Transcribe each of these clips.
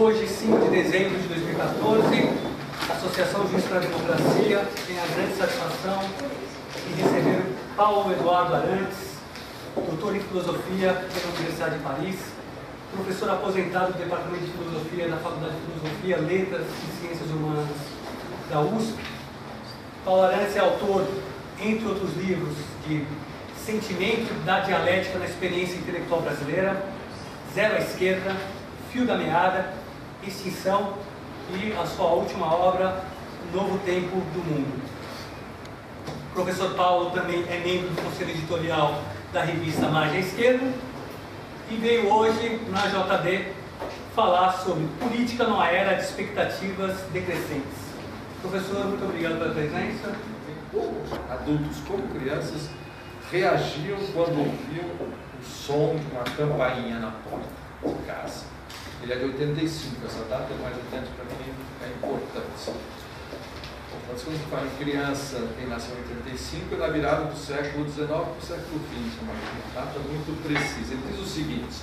Hoje, 5 de dezembro de 2014, a Associação Juiz para a Democracia tem a grande satisfação de receber Paulo Eduardo Arantes, doutor em Filosofia pela Universidade de Paris, professor aposentado do Departamento de Filosofia da Faculdade de Filosofia, Letras e Ciências Humanas da USP. Paulo Arantes é autor, entre outros livros, de Sentimento da Dialética na Experiência Intelectual Brasileira, Zero à Esquerda, Fio da Meada, Extinção e a sua última obra, Novo Tempo do Mundo. O professor Paulo também é membro do Conselho Editorial da revista Margem à Esquerda e veio hoje na JD falar sobre política numa era de expectativas decrescentes. Professor, muito obrigado pela presença. Adultos como crianças reagiam quando ouviam o som de uma campainha na porta de casa. Ele é de 85, essa data é mais atento para mim, é importante. Mas quando se fala em criança, quem nasceu em 85, é na virada do século XIX para o século XX, uma data muito precisa. Ele diz o seguinte,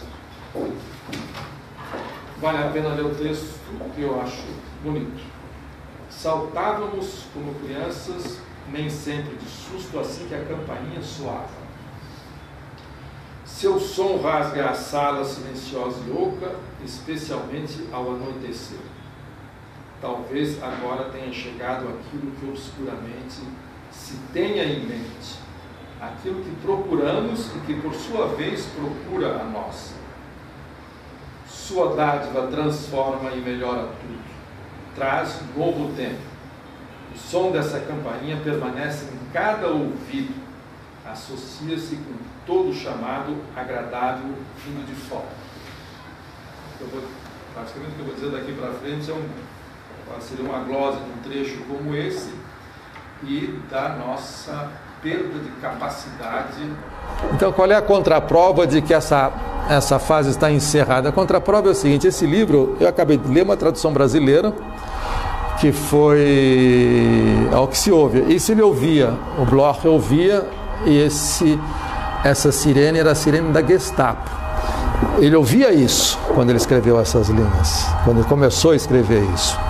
vale a pena ler o texto que eu acho bonito. Saltávamos como crianças, nem sempre de susto, assim que a campainha soava. Seu som rasga a sala silenciosa e oca, especialmente ao anoitecer. Talvez agora tenha chegado aquilo que obscuramente se tenha em mente, aquilo que procuramos e que por sua vez procura a nós. Sua dádiva transforma e melhora tudo, traz novo tempo. O som dessa campainha permanece em cada ouvido, associa-se com todo chamado agradável vindo de fora. Praticamente o que eu vou dizer daqui para frente seria uma glosa de um trecho como esse e da nossa perda de capacidade. Então, qual é a contraprova de que essa fase está encerrada? A contraprova é o seguinte: esse livro, eu acabei de ler uma tradução brasileira, que foi ao que se ouve. Isso ele ouvia, o Bloch ouvia, e essa sirene era a sirene da Gestapo. Ele ouvia isso quando ele escreveu essas linhas, quando ele começou a escrever isso.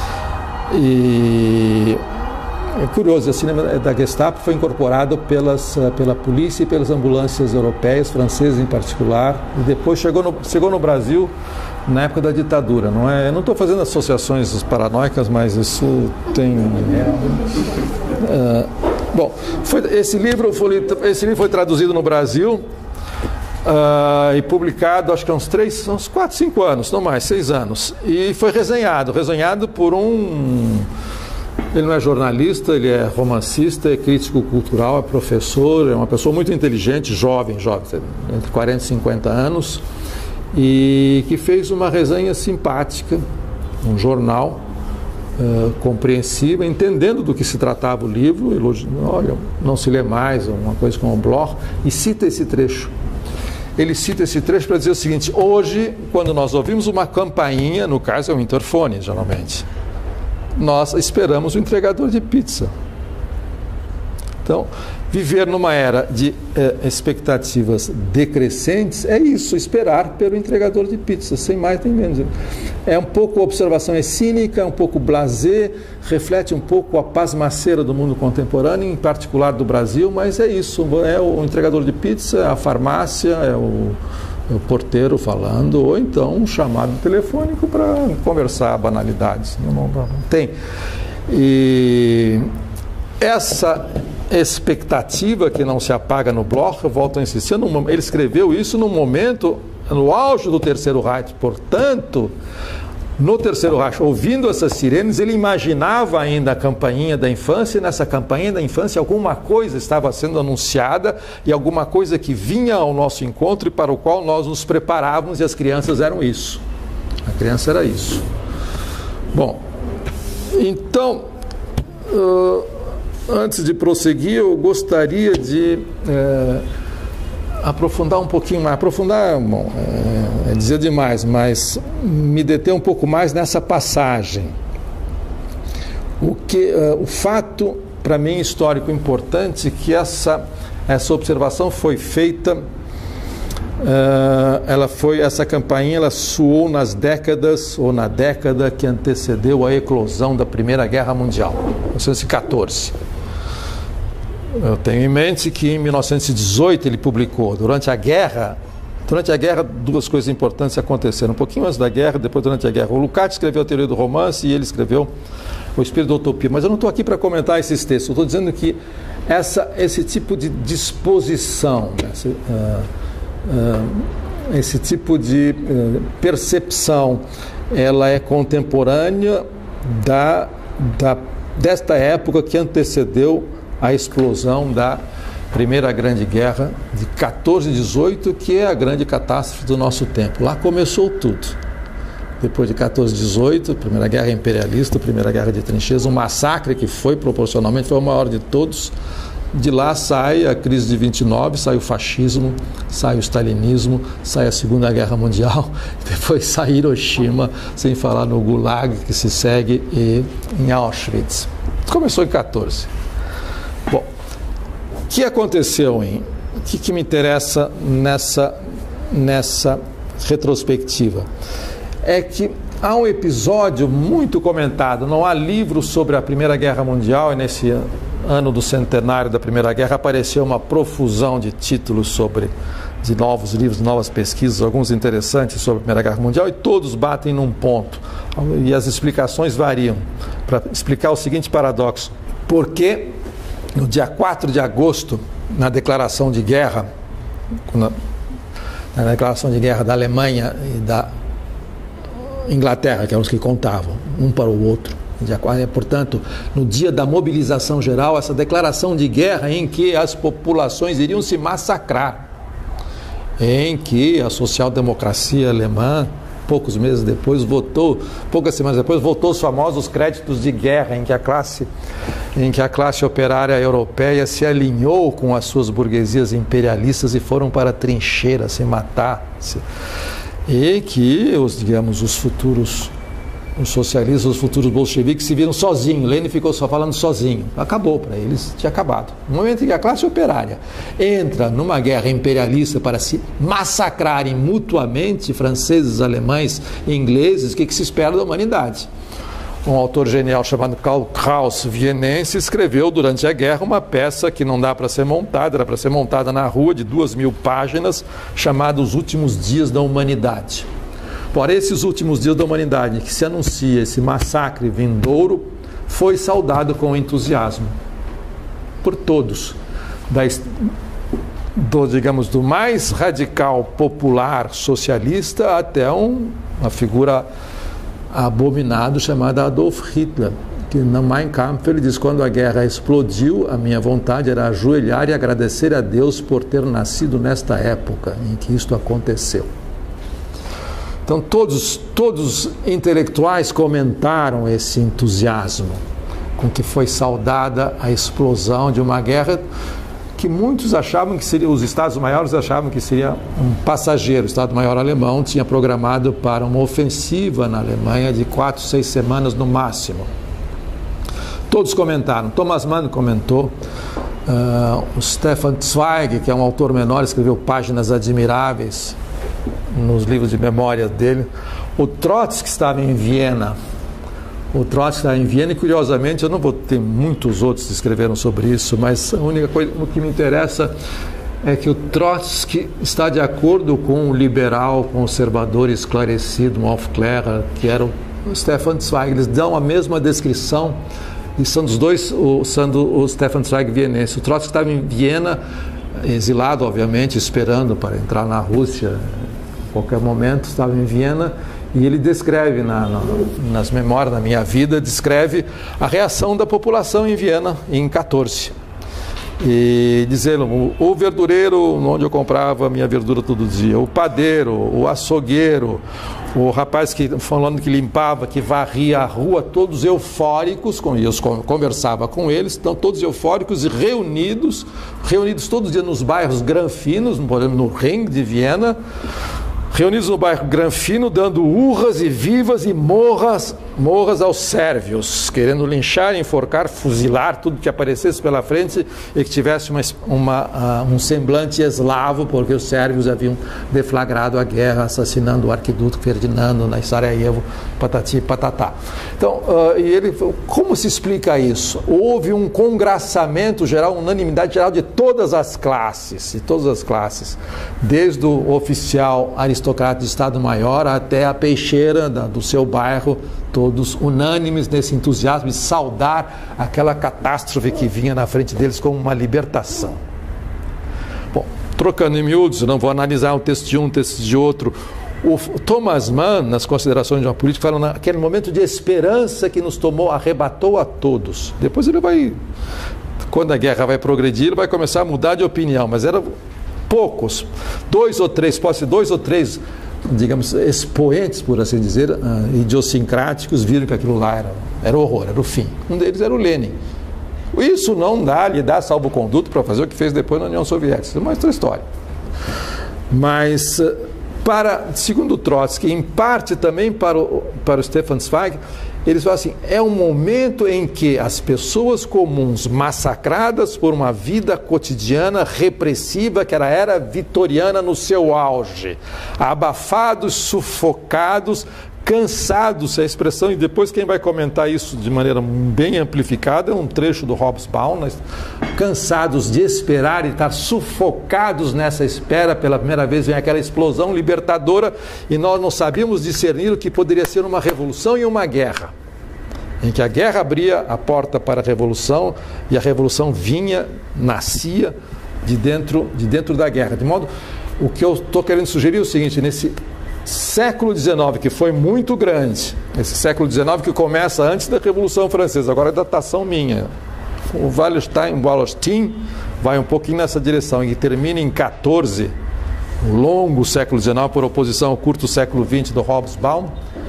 E é curioso, a sirene da Gestapo foi incorporado pela polícia e pelas ambulâncias europeias, francesas em particular, e depois chegou no Brasil na época da ditadura. Eu não estou fazendo associações paranoicas, mas isso tem... Bom, esse livro foi traduzido no Brasil e publicado, acho que há uns 4, 5 anos, não mais, 6 anos. E foi resenhado por um... Ele não é jornalista, ele é romancista, é crítico cultural, é professor, é uma pessoa muito inteligente, jovem, entre 40 e 50 anos, e que fez uma resenha simpática, um jornal compreensível, entendendo do que se tratava o livro, elogiando, olha, não se lê mais, uma coisa como o Bloch, e cita esse trecho. Ele cita esse trecho para dizer o seguinte: hoje, quando nós ouvimos uma campainha, no caso é um interfone, geralmente, nós esperamos o entregador de pizza. Então, viver numa era de expectativas decrescentes é isso, esperar pelo entregador de pizza, sem mais nem menos. É um pouco, a observação é cínica, é um pouco blasé, reflete um pouco a pasmaceira do mundo contemporâneo, em particular do Brasil, mas é isso, é o entregador de pizza, é a farmácia, é o porteiro falando, ou então um chamado telefônico para conversar banalidades. Não tem. E essa expectativa que não se apaga no Bloch, eu volto a insistir, ele escreveu isso num momento, no auge do Terceiro Reich, portanto, no Terceiro Reich, ouvindo essas sirenes, ele imaginava ainda a campainha da infância, e nessa campainha da infância alguma coisa estava sendo anunciada, e alguma coisa que vinha ao nosso encontro e para o qual nós nos preparávamos, e as crianças eram isso. A criança era isso. Bom, então... antes de prosseguir, eu gostaria de aprofundar um pouquinho mais. Aprofundar, bom, é dizer demais, mas me deter um pouco mais nessa passagem. O fato, para mim, histórico importante, que essa observação foi feita essa campainha ela soou nas décadas, ou na década que antecedeu a eclosão da Primeira Guerra Mundial, 1914. Eu tenho em mente que em 1918 ele publicou, durante a guerra, duas coisas importantes aconteceram. Um pouquinho antes da guerra, depois durante a guerra. O Lukács escreveu a Teoria do Romance e ele escreveu O Espírito da Utopia. Mas eu não estou aqui para comentar esses textos. Eu estou dizendo que esse tipo de disposição, esse tipo de percepção, ela é contemporânea desta época que antecedeu a explosão da Primeira Grande Guerra de 14 e 18, que é a grande catástrofe do nosso tempo. Lá começou tudo. Depois de 14 e 18, Primeira Guerra Imperialista, Primeira Guerra de Trincheiras, um massacre que foi o maior de todos. De lá sai a crise de 29, sai o fascismo, sai o stalinismo, sai a Segunda Guerra Mundial, depois sai Hiroshima, sem falar no Gulag que se segue e em Auschwitz. Começou em 14. Bom, o que aconteceu o que me interessa nessa retrospectiva? É que há um episódio muito comentado, não há livro sobre a Primeira Guerra Mundial, e nesse ano do centenário da Primeira Guerra apareceu uma profusão de títulos de novos livros, novas pesquisas, alguns interessantes sobre a Primeira Guerra Mundial, e todos batem num ponto, e as explicações variam, para explicar o seguinte paradoxo: porque no dia 4 de agosto, na declaração de guerra, na declaração de guerra da Alemanha e da Inglaterra, que eram os que contavam, um para o outro, portanto, no dia da mobilização geral, essa declaração de guerra em que as populações iriam se massacrar, em que a social-democracia alemã, poucas semanas depois, votou os famosos créditos de guerra, em que a classe operária europeia se alinhou com as suas burguesias imperialistas e foram para a trincheira se matar, e que os futuros socialistas, os futuros bolcheviques se viram sozinhos. Lenin ficou só falando sozinho. Acabou para eles, tinha acabado. No momento em que a classe operária entra numa guerra imperialista para se massacrarem mutuamente, franceses, alemães e ingleses, o que se espera da humanidade? Um autor genial chamado Karl Kraus, vienense, escreveu durante a guerra uma peça que não dá para ser montada, era para ser montada na rua, de 2.000 páginas, chamada Os Últimos Dias da Humanidade. Por esses últimos dias da humanidade, que se anuncia esse massacre vindouro, foi saudado com entusiasmo por todos, do mais radical popular socialista até uma figura abominada chamada Adolf Hitler, que no Mein Kampf ele diz: quando a guerra explodiu, a minha vontade era ajoelhar e agradecer a Deus por ter nascido nesta época em que isto aconteceu. Então todos os intelectuais comentaram esse entusiasmo com que foi saudada a explosão de uma guerra que muitos achavam que seria, os Estados Maiores achavam que seria um passageiro. O Estado-Maior alemão tinha programado para uma ofensiva na Alemanha de 4, 6 semanas no máximo. Todos comentaram. Thomas Mann comentou, o Stefan Zweig, que é um autor menor, escreveu Páginas Admiráveis nos livros de memória dele. O Trotsky estava em Viena. E curiosamente, eu não vou ter muitos outros que escreveram sobre isso, mas a única coisa que me interessa é que o Trotsky está de acordo com o liberal conservador esclarecido, Wolf Clerer, que era o Stefan Zweig. Eles dão a mesma descrição, e são dos dois, sendo o Stefan Zweig vienense. O Trotsky estava em Viena, exilado, obviamente, esperando para entrar na Rússia a qualquer momento, estava em Viena, e ele descreve, nas memórias da minha vida, descreve a reação da população em Viena em 14. E dizendo, o verdureiro onde eu comprava minha verdura todo dia, o padeiro, o açougueiro, o rapaz falando que limpava, que varria a rua, todos eufóricos, e eu conversava com eles, então todos eufóricos e reunidos todos os dias nos bairros granfinos, no Ring de Viena, reunidos no bairro Granfino, dando urras e vivas e morras morras aos sérvios, querendo linchar, enforcar, fuzilar tudo que aparecesse pela frente e que tivesse um semblante eslavo, porque os sérvios haviam deflagrado a guerra, assassinando o arquiduque Ferdinando na Sarajevo, patati patatá. Então, como se explica isso? Houve um congraçamento geral, unanimidade geral de todas as classes, desde o oficial aristocrata de Estado-Maior até a peixeira do seu bairro, todos unânimes nesse entusiasmo de saudar aquela catástrofe que vinha na frente deles como uma libertação. Bom, trocando em miúdos, não vou analisar um texto de um, texto de outro. O Thomas Mann, nas considerações de uma política, fala naquele momento de esperança que nos tomou, arrebatou a todos. Depois ele vai, quando a guerra vai progredir, ele vai começar a mudar de opinião, mas eram poucos, dois ou três, digamos, expoentes, por assim dizer, idiosincráticos, viram que aquilo lá era horror, era o fim. Um deles era o Lenin. Isso não lhe dá salvo-conduto para fazer o que fez depois na União Soviética. Isso é uma outra história. Mas, segundo Trotsky, em parte também para o Stefan Zweig, eles falam assim, é um momento em que as pessoas comuns, massacradas por uma vida cotidiana repressiva, que era vitoriana no seu auge, abafados, sufocados, cansados, é a expressão, e depois quem vai comentar isso de maneira bem amplificada é um trecho do Hobsbawm, cansados de esperar e estar sufocados nessa espera, pela primeira vez vem aquela explosão libertadora e nós não sabíamos discernir o que poderia ser uma revolução e uma guerra, em que a guerra abria a porta para a revolução e a revolução nascia de dentro da guerra. De modo, o que eu estou querendo sugerir é o seguinte, nesse século XIX, que foi muito grande, esse século XIX que começa antes da Revolução Francesa, agora é datação minha, o Wallerstein vai um pouquinho nessa direção, e termina em 14, o longo século XIX, por oposição ao curto século XX do Hobsbawm.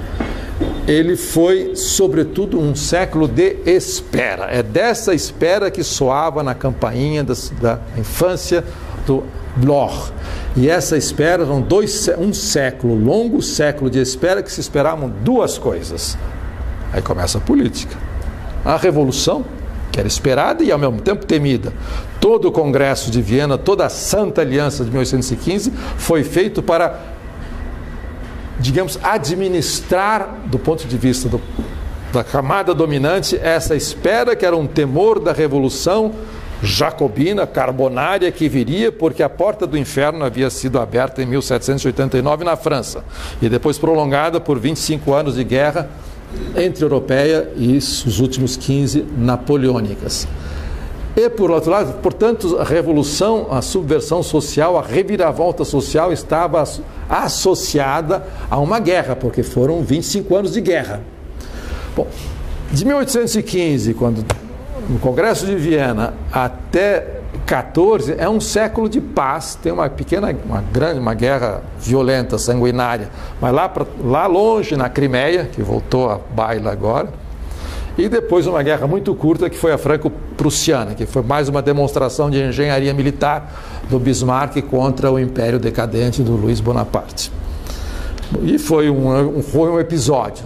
Ele foi, sobretudo, um século de espera. É dessa espera que soava na campainha da infância do Bloch. E essa espera eram longo século de espera, que se esperavam duas coisas. Aí começa a política. A revolução, que era esperada e ao mesmo tempo temida. Todo o Congresso de Viena, toda a Santa Aliança de 1815 foi feito para, digamos, administrar, do ponto de vista da camada dominante, essa espera que era um temor da revolução jacobina, carbonária, que viria porque a porta do inferno havia sido aberta em 1789 na França e depois prolongada por 25 anos de guerra entre europeia e os últimos 15 napoleônicas. E, por outro lado, portanto, a revolução, a subversão social, a reviravolta social estava associada a uma guerra, porque foram 25 anos de guerra. Bom, de 1815, quando no Congresso de Viena, até 14, é um século de paz. Tem uma guerra violenta, sanguinária, mas lá longe, na Crimeia, que voltou à baila agora, e depois uma guerra muito curta, que foi a franco-prussiana, que foi mais uma demonstração de engenharia militar do Bismarck contra o Império decadente do Luiz Bonaparte. E foi um episódio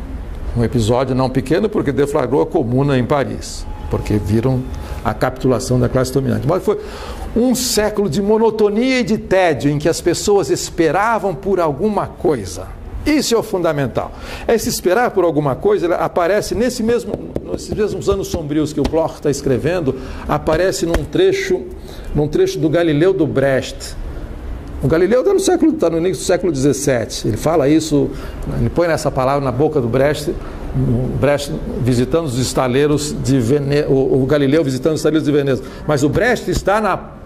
não pequeno, porque deflagrou a Comuna em Paris, porque viram a capitulação da classe dominante. Mas foi um século de monotonia e de tédio, em que as pessoas esperavam por alguma coisa. Isso é o fundamental. Esse esperar por alguma coisa, ele aparece nesses mesmos anos sombrios que o Bloch está escrevendo, aparece num trecho do Galileu do Brecht. O Galileu está no início do século XVII. Ele fala isso, ele põe essa palavra na boca do Brecht, visitando os estaleiros de Veneza, o Galileu visitando os estaleiros de Veneza. Mas o Brecht está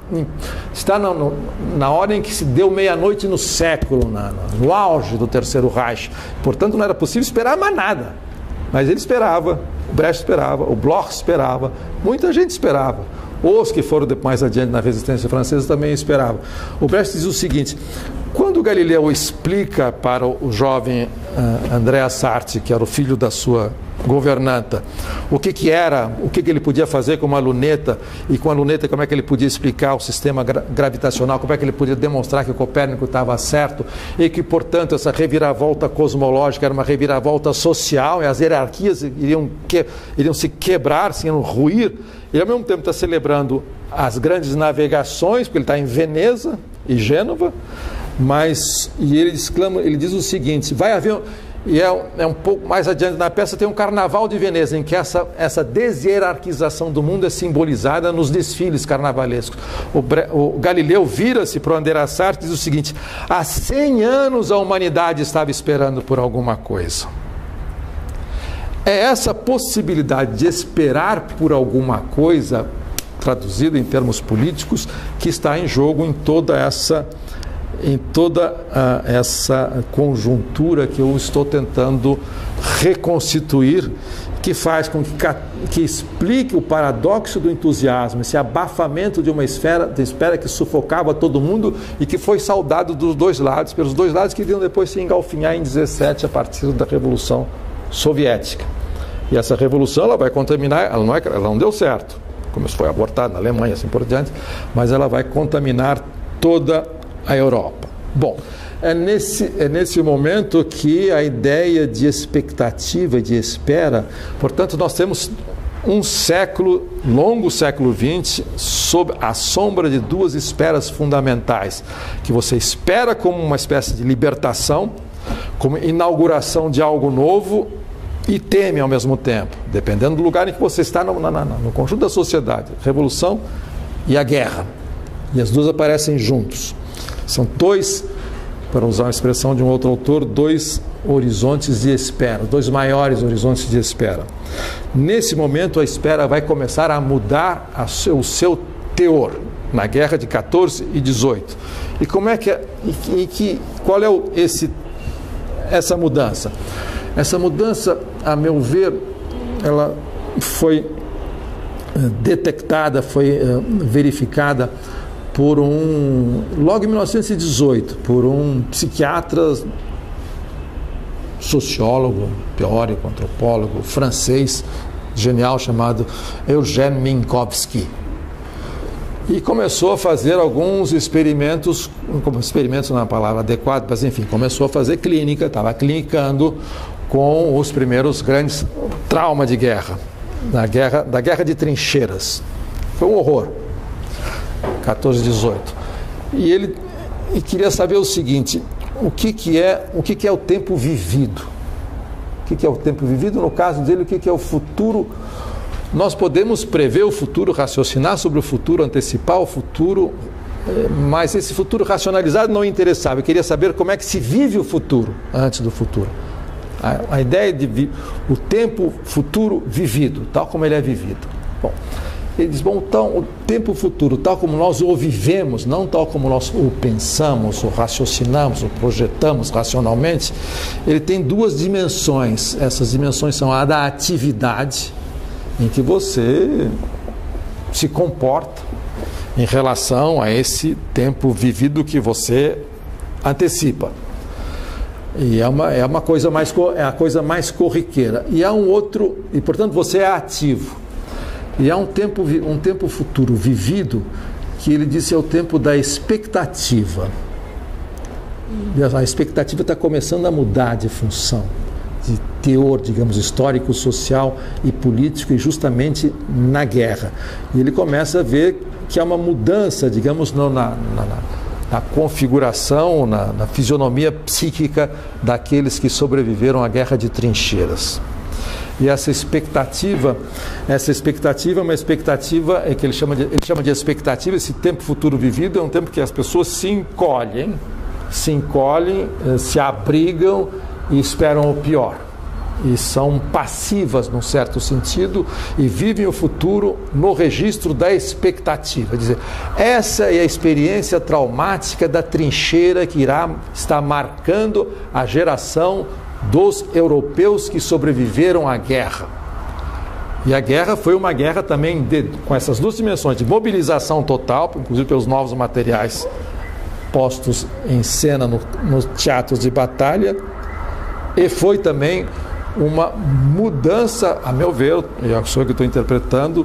na hora em que se deu meia-noite no século, no auge do Terceiro Reich. Portanto, não era possível esperar mais nada. Mas ele esperava, o Brecht esperava, o Bloch esperava, muita gente esperava. Os que foram mais adiante na resistência francesa também esperavam. O Brecht diz o seguinte: quando Galileu explica para o jovem Andrea Sarti, que era o filho da sua governanta. O que era, o que ele podia fazer com uma luneta, e com a luneta como é que ele podia explicar o sistema gravitacional, como é que ele podia demonstrar que o Copérnico estava certo, e que, portanto, essa reviravolta cosmológica era uma reviravolta social, e as hierarquias iriam se quebrar, se iriam ruir. E ao mesmo tempo está celebrando as grandes navegações, porque ele está em Veneza e Gênova, e ele diz o seguinte: vai haver, e é um pouco mais adiante na peça, tem um Carnaval de Veneza, em que essa deshierarquização do mundo é simbolizada nos desfiles carnavalescos. O Galileu vira-se para o André Sartre e diz o seguinte: há 100 anos a humanidade estava esperando por alguma coisa. É essa possibilidade de esperar por alguma coisa, traduzido em termos políticos, que está em jogo em toda essa conjuntura que eu estou tentando reconstituir, que faz com que explique o paradoxo do entusiasmo, esse abafamento de uma esfera que sufocava todo mundo e que foi saudado dos dois lados, pelos dois lados que iriam depois se engalfinhar em 17 a partir da Revolução Soviética. E essa revolução ela vai contaminar, ela não deu certo, como isso foi abortado na Alemanha, assim por diante, mas ela vai contaminar toda a Europa. Bom, é nesse momento que a ideia de expectativa e de espera, portanto, nós temos um longo século XX, sob a sombra de duas esperas fundamentais, que você espera como uma espécie de libertação, como inauguração de algo novo, e teme ao mesmo tempo, dependendo do lugar em que você está no conjunto da sociedade, revolução e a guerra. E as duas aparecem juntos. São dois, para usar uma expressão de um outro autor, dois horizontes de espera, dois maiores horizontes de espera. Nesse momento, a espera vai começar a mudar o seu teor, na guerra de 14 e 18. E como é qual é essa mudança? Essa mudança, a meu ver, ela foi detectada, foi verificada logo em 1918, por um psiquiatra, sociólogo, teórico, antropólogo, francês, genial, chamado Eugène Minkowski. E começou a fazer alguns experimentos não é a palavra adequada, mas enfim, começou a fazer clínica, estava clinicando com os primeiros grandes traumas de guerra, da guerra de trincheiras. Foi um horror, 14, 18. E ele queria saber o seguinte: o que é o tempo vivido? O que é o tempo vivido? No caso dele, o que é o futuro? Nós podemos prever o futuro, raciocinar sobre o futuro, antecipar o futuro, mas esse futuro racionalizado não interessava. Eu queria saber como é que se vive o futuro antes do futuro. A ideia de o tempo futuro vivido, tal como ele é vivido. Bom, ele diz, então, o tempo futuro, tal como nós o vivemos, não tal como nós o pensamos, o raciocinamos, o projetamos racionalmente, ele tem duas dimensões. Essas dimensões são a da atividade, em que você se comporta em relação a esse tempo vivido que você antecipa. E é a coisa mais corriqueira. E há um outro, e portanto você é ativo. E há um tempo futuro vivido, que ele disse é o tempo da expectativa. E a expectativa está começando a mudar de função, de teor, digamos, histórico, social e político, e justamente na guerra. E ele começa a ver que há uma mudança, digamos, na configuração, na fisionomia psíquica daqueles que sobreviveram à guerra de trincheiras. E essa expectativa é uma expectativa que ele chama de expectativa. Esse tempo futuro vivido é um tempo que as pessoas se encolhem, se abrigam e esperam o pior. E são passivas, num certo sentido, e vivem o futuro no registro da expectativa. Quer dizer, essa é a experiência traumática da trincheira que está marcando a geração dos europeus que sobreviveram à guerra. E a guerra foi uma guerra também com essas duas dimensões, de mobilização total, inclusive pelos novos materiais postos em cena nos teatros de batalha, e foi também uma mudança, a meu ver, eu sou que estou interpretando,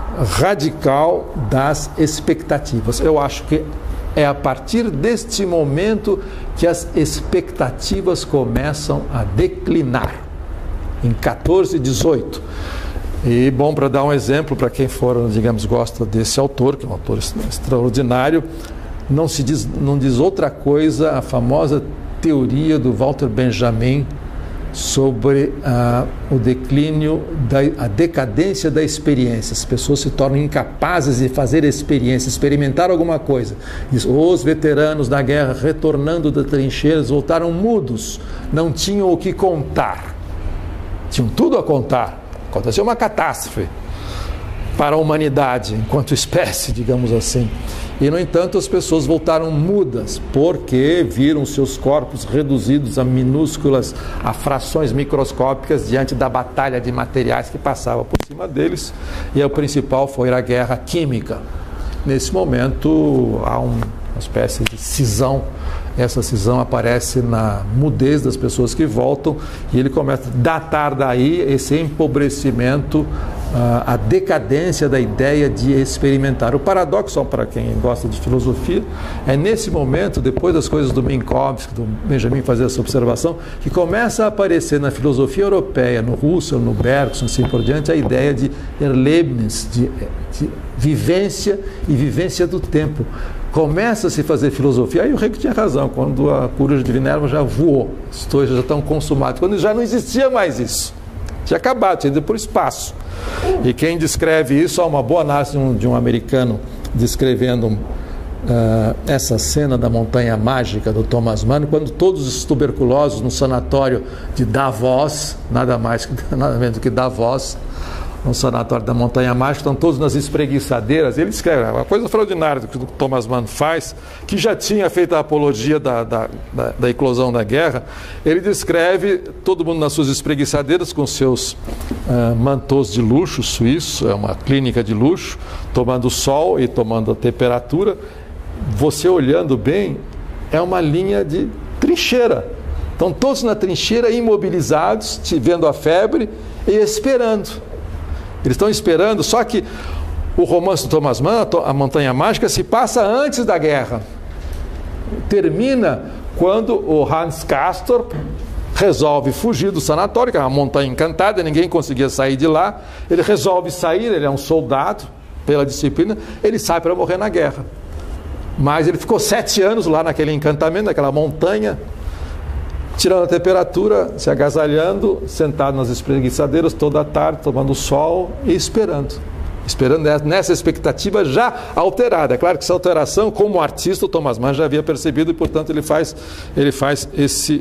radical das expectativas. Eu acho que é a partir deste momento que as expectativas começam a declinar, em 14, 18. E, bom, para dar um exemplo, para quem for, digamos, gosta desse autor, que é um autor extraordinário, não diz outra coisa a famosa teoria do Walter Benjamin sobre o declínio, a decadência da experiência. As pessoas se tornam incapazes de fazer experiência, experimentar alguma coisa. Os veteranos da guerra, retornando das trincheiras, voltaram mudos, não tinham o que contar. Tinham tudo a contar. Aconteceu uma catástrofe para a humanidade, enquanto espécie, digamos assim. E, no entanto, as pessoas voltaram mudas, porque viram seus corpos reduzidos a minúsculas, a frações microscópicas diante da batalha de materiais que passava por cima deles, e o principal foi a guerra química. Nesse momento, há uma espécie de cisão. Essa cisão aparece na mudez das pessoas que voltam, e ele começa a datar daí esse empobrecimento, a decadência da ideia de experimentar. O paradoxo, para quem gosta de filosofia, é nesse momento, depois das coisas do Minkowski, do Benjamin fazer essa observação, que começa a aparecer na filosofia europeia, no Husserl, no Bergson, assim por diante, a ideia de Erlebnis, de vivência e vivência do tempo. Começa a se fazer filosofia, aí o Hegel tinha razão, quando a coruja de Minerva já voou, os dois já estão consumados, quando já não existia mais isso, tinha acabado, tinha ido por espaço. E quem descreve isso, há uma boa análise de um americano descrevendo essa cena da montanha mágica do Thomas Mann, quando todos os tuberculosos no sanatório de Davos, nada menos do que Davos, no sanatório da montanha mágica, estão todos nas espreguiçadeiras. Ele descreve uma coisa extraordinária que o Thomas Mann faz, que já tinha feito a apologia da eclosão da guerra. Ele descreve todo mundo nas suas espreguiçadeiras com seus mantôs de luxo suíço, é uma clínica de luxo, tomando sol e tomando a temperatura. Você olhando bem, é uma linha de trincheira. Estão todos na trincheira, imobilizados, vendo a febre e esperando. Eles estão esperando, só que o romance do Thomas Mann, A Montanha Mágica, se passa antes da guerra. Termina quando o Hans Castor resolve fugir do sanatório, que é uma montanha encantada, ninguém conseguia sair de lá. Ele resolve sair, ele é um soldado, pela disciplina, ele sai para morrer na guerra. Mas ele ficou 7 anos lá naquele encantamento, naquela montanha, tirando a temperatura, se agasalhando, sentado nas espreguiçadeiras toda a tarde, tomando sol e esperando nessa expectativa já alterada. É claro que essa alteração, como artista, o Thomas Mann já havia percebido, e portanto ele faz esse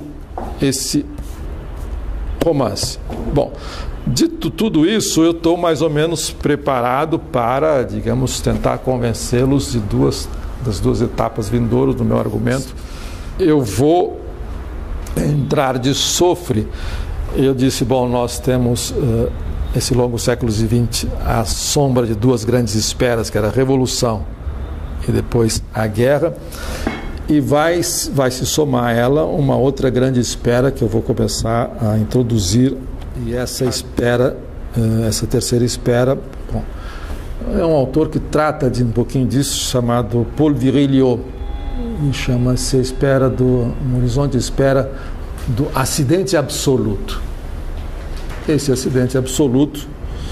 romance. Bom, dito tudo isso, eu estou mais ou menos preparado para, digamos, tentar convencê-los das duas etapas vindouras do meu argumento. Eu vou entrar de sofre. Eu disse, bom, nós temos esse longo século XX à sombra de duas grandes esperas, que era a Revolução e depois a guerra, e vai se somar a ela uma outra grande espera que eu vou começar a introduzir, e essa espera, essa terceira espera, bom, é um autor que trata de um pouquinho disso, chamado Paul Virilio, e chama-se um horizonte de espera do acidente absoluto. Esse acidente absoluto,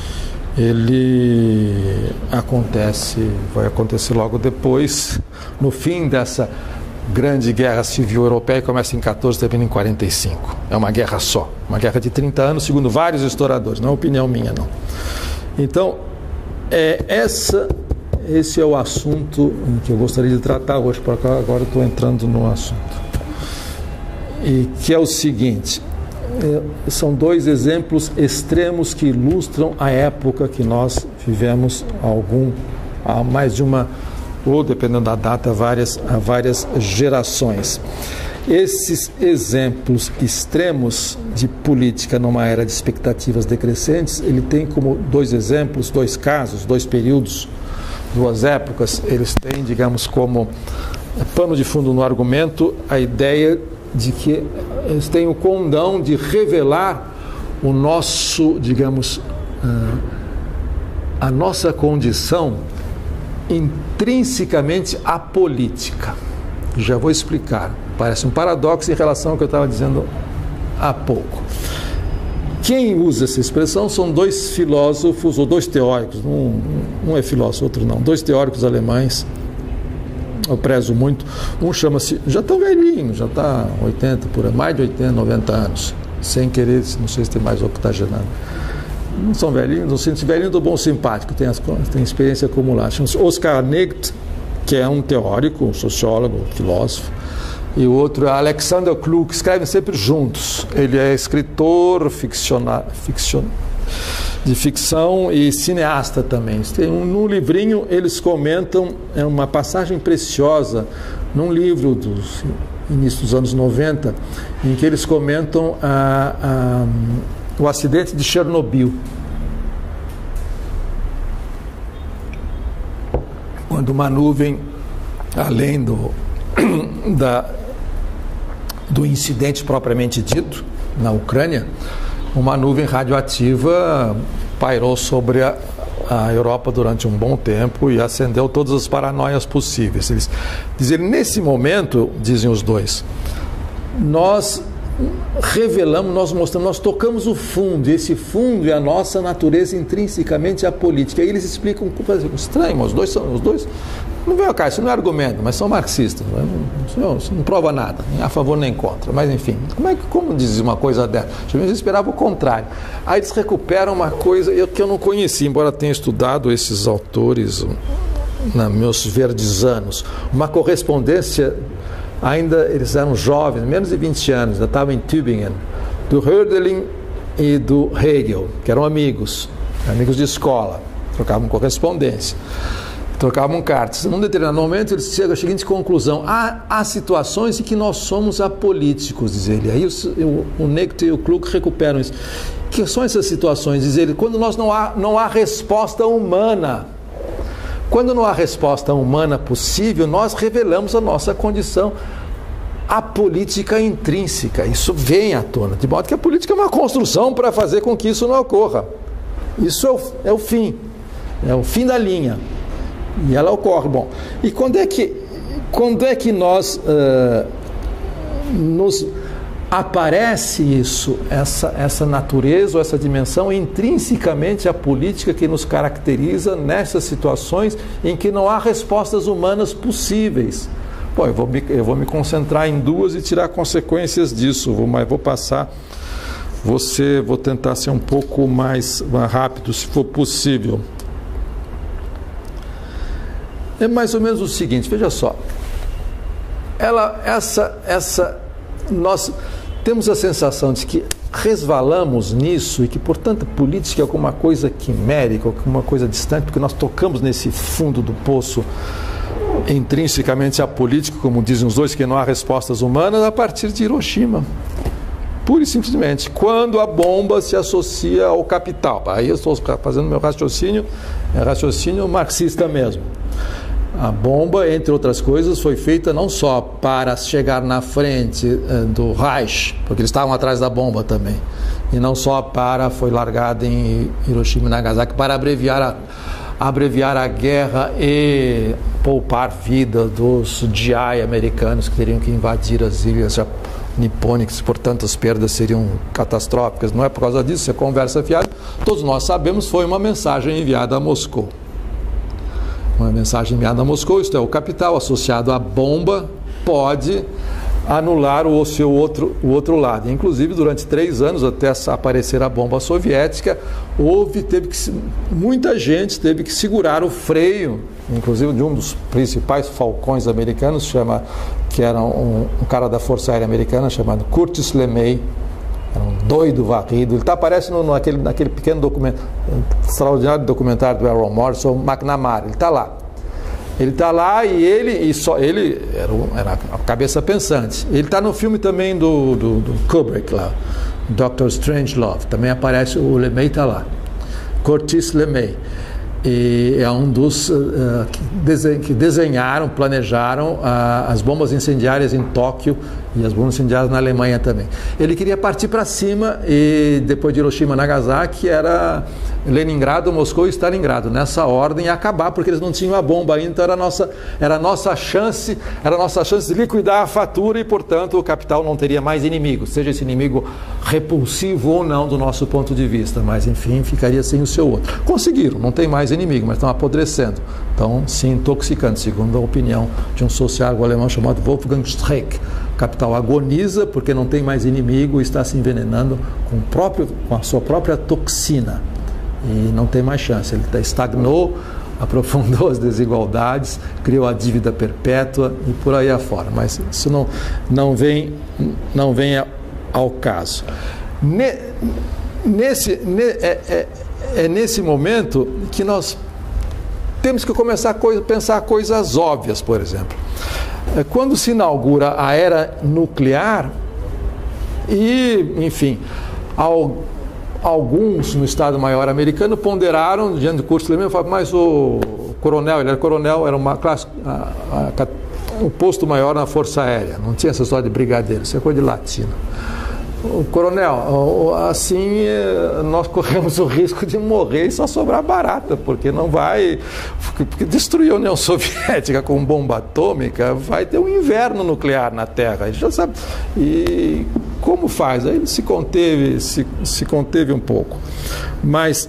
ele vai acontecer logo depois, no fim dessa grande guerra civil europeia, que começa em 14 e termina em 45. É uma guerra só, uma guerra de 30 anos, segundo vários historiadores, não é opinião minha, não. Então, esse é o assunto que eu gostaria de tratar hoje, porque agora eu estou entrando no assunto. E que é o seguinte, são dois exemplos extremos que ilustram a época que nós vivemos, há mais de uma, ou dependendo da data, há várias gerações. Esses exemplos extremos de política numa era de expectativas decrescentes, ele tem como dois exemplos, dois casos, dois períodos, duas épocas. Eles têm, digamos, como pano de fundo no argumento a ideia de que eles têm o condão de revelar o nosso, digamos, a nossa condição intrinsecamente apolítica. Já vou explicar. Parece um paradoxo em relação ao que eu estava dizendo há pouco. Quem usa essa expressão são dois filósofos, ou dois teóricos, um é filósofo, outro não, dois teóricos alemães, eu prezo muito. Um chama-se, já está velhinho, já está 80, mais de 80, 90 anos, sem querer, não sei se tem mais octogenário. Não são velhinhos, não são velhinhos do bom simpático, tem experiência acumulada. Chama-se Oskar Negt, que é um teórico, um sociólogo, um filósofo, e o outro é Alexander Klug, que escrevem sempre juntos. Ele é escritor de ficção e cineasta também. Num livrinho eles comentam, é uma passagem preciosa, num livro dos início dos anos 90, em que eles comentam o acidente de Chernobyl. Quando uma nuvem, além do incidente propriamente dito, na Ucrânia, uma nuvem radioativa pairou sobre a Europa durante um bom tempo e acendeu todas as paranoias possíveis. Eles dizem, nesse momento, dizem os dois, nós revelamos, nós mostramos, nós tocamos o fundo, e esse fundo é a nossa natureza intrinsecamente apolítica. Aí eles explicam, estranho, mas os dois não vem cá, isso não é argumento, mas são marxistas, isso não prova nada, nem a favor nem contra, mas enfim, como diz uma coisa dessa? Eu esperava o contrário. Aí eles recuperam uma coisa que eu não conheci, embora tenha estudado esses autores nos meus verdes anos, uma correspondência, ainda eles eram jovens, menos de 20 anos, já estavam em Tübingen, do Hölderlin e do Hegel, que eram amigos de escola, trocavam correspondência, trocavam cartas. Num determinado momento eles chegam à seguinte conclusão: há situações em que nós somos apolíticos, diz ele. Aí o Negt e o Klug recuperam isso. Que são essas situações, diz ele, quando não há resposta humana. Quando não há resposta humana possível, nós revelamos a nossa condição apolítica intrínseca. Isso vem à tona, de modo que a política é uma construção para fazer com que isso não ocorra. Isso é o fim da linha. E ela ocorre. Bom, e quando é que nós nos aparece isso, essa natureza ou essa dimensão intrinsecamente apolítica que nos caracteriza nessas situações em que não há respostas humanas possíveis? Bom, eu vou me concentrar em duas e tirar consequências disso, mas vou passar, vou tentar ser um pouco mais rápido, se for possível. É mais ou menos o seguinte, veja só, nós temos a sensação de que resvalamos nisso e que, portanto, política é alguma coisa quimérica, alguma coisa distante, porque nós tocamos nesse fundo do poço intrinsecamente apolítico, como dizem os dois, que não há respostas humanas, a partir de Hiroshima. Pura e simplesmente, quando a bomba se associa ao capital. Aí eu estou fazendo meu raciocínio, é raciocínio marxista mesmo. A bomba, entre outras coisas, foi feita não só para chegar na frente do Reich, porque eles estavam atrás da bomba também, e não só foi largada em Hiroshima e Nagasaki para abreviar a guerra e poupar vida dos GI americanos que teriam que invadir as ilhas nipônicas, portanto as perdas seriam catastróficas. Não é por causa disso, é conversa fiada. Todos nós sabemos, foi uma mensagem enviada a Moscou. Uma mensagem enviada a Moscou, isto é, o capital associado à bomba pode anular o outro lado. Inclusive, durante 3 anos, até aparecer a bomba soviética, muita gente teve que segurar o freio, inclusive de um dos principais falcões americanos, que era um cara da Força Aérea Americana, chamado Curtis LeMay. Era um doido varrido. Ele aparece naquele pequeno extraordinário documentário do Errol Morrison, McNamara. Ele está lá e ele era a cabeça pensante. Ele está no filme também do Kubrick lá, Dr. Strangelove. Também aparece, o LeMay está lá, Curtis LeMay. e é um dos que desenharam, planejaram as bombas incendiárias em Tóquio e as bombas incendiárias na Alemanha também. Ele queria partir para cima e depois de Hiroshima e Nagasaki era Leningrado, Moscou e Stalingrado, nessa ordem, e acabar, porque eles não tinham a bomba ainda, então era a nossa chance de liquidar a fatura e, portanto, o capital não teria mais inimigo, seja esse inimigo repulsivo ou não do nosso ponto de vista, mas enfim, ficaria sem o seu outro. Conseguiram, não tem mais inimigo, mas estão apodrecendo, estão se intoxicando, segundo a opinião de um sociólogo alemão chamado Wolfgang Streeck. O capital agoniza porque não tem mais inimigo e está se envenenando com a sua própria toxina. E não tem mais chance, ele estagnou, aprofundou as desigualdades, criou a dívida perpétua e por aí afora, mas isso não vem ao caso. É nesse momento que nós temos que começar a pensar coisas óbvias, por exemplo. Quando se inaugura a era nuclear e, enfim, alguns no Estado-Maior americano ponderaram, diante do curso de falaram, mas o coronel, ele era coronel, era uma classe, um posto maior na Força Aérea, não tinha essa história de brigadeiro, isso é coisa de latino. O coronel, assim nós corremos o risco de morrer e só sobrar barata, porque porque destruir a União Soviética com bomba atômica, vai ter um inverno nuclear na Terra, a gente já sabe. E como faz? Aí ele se conteve um pouco. Mas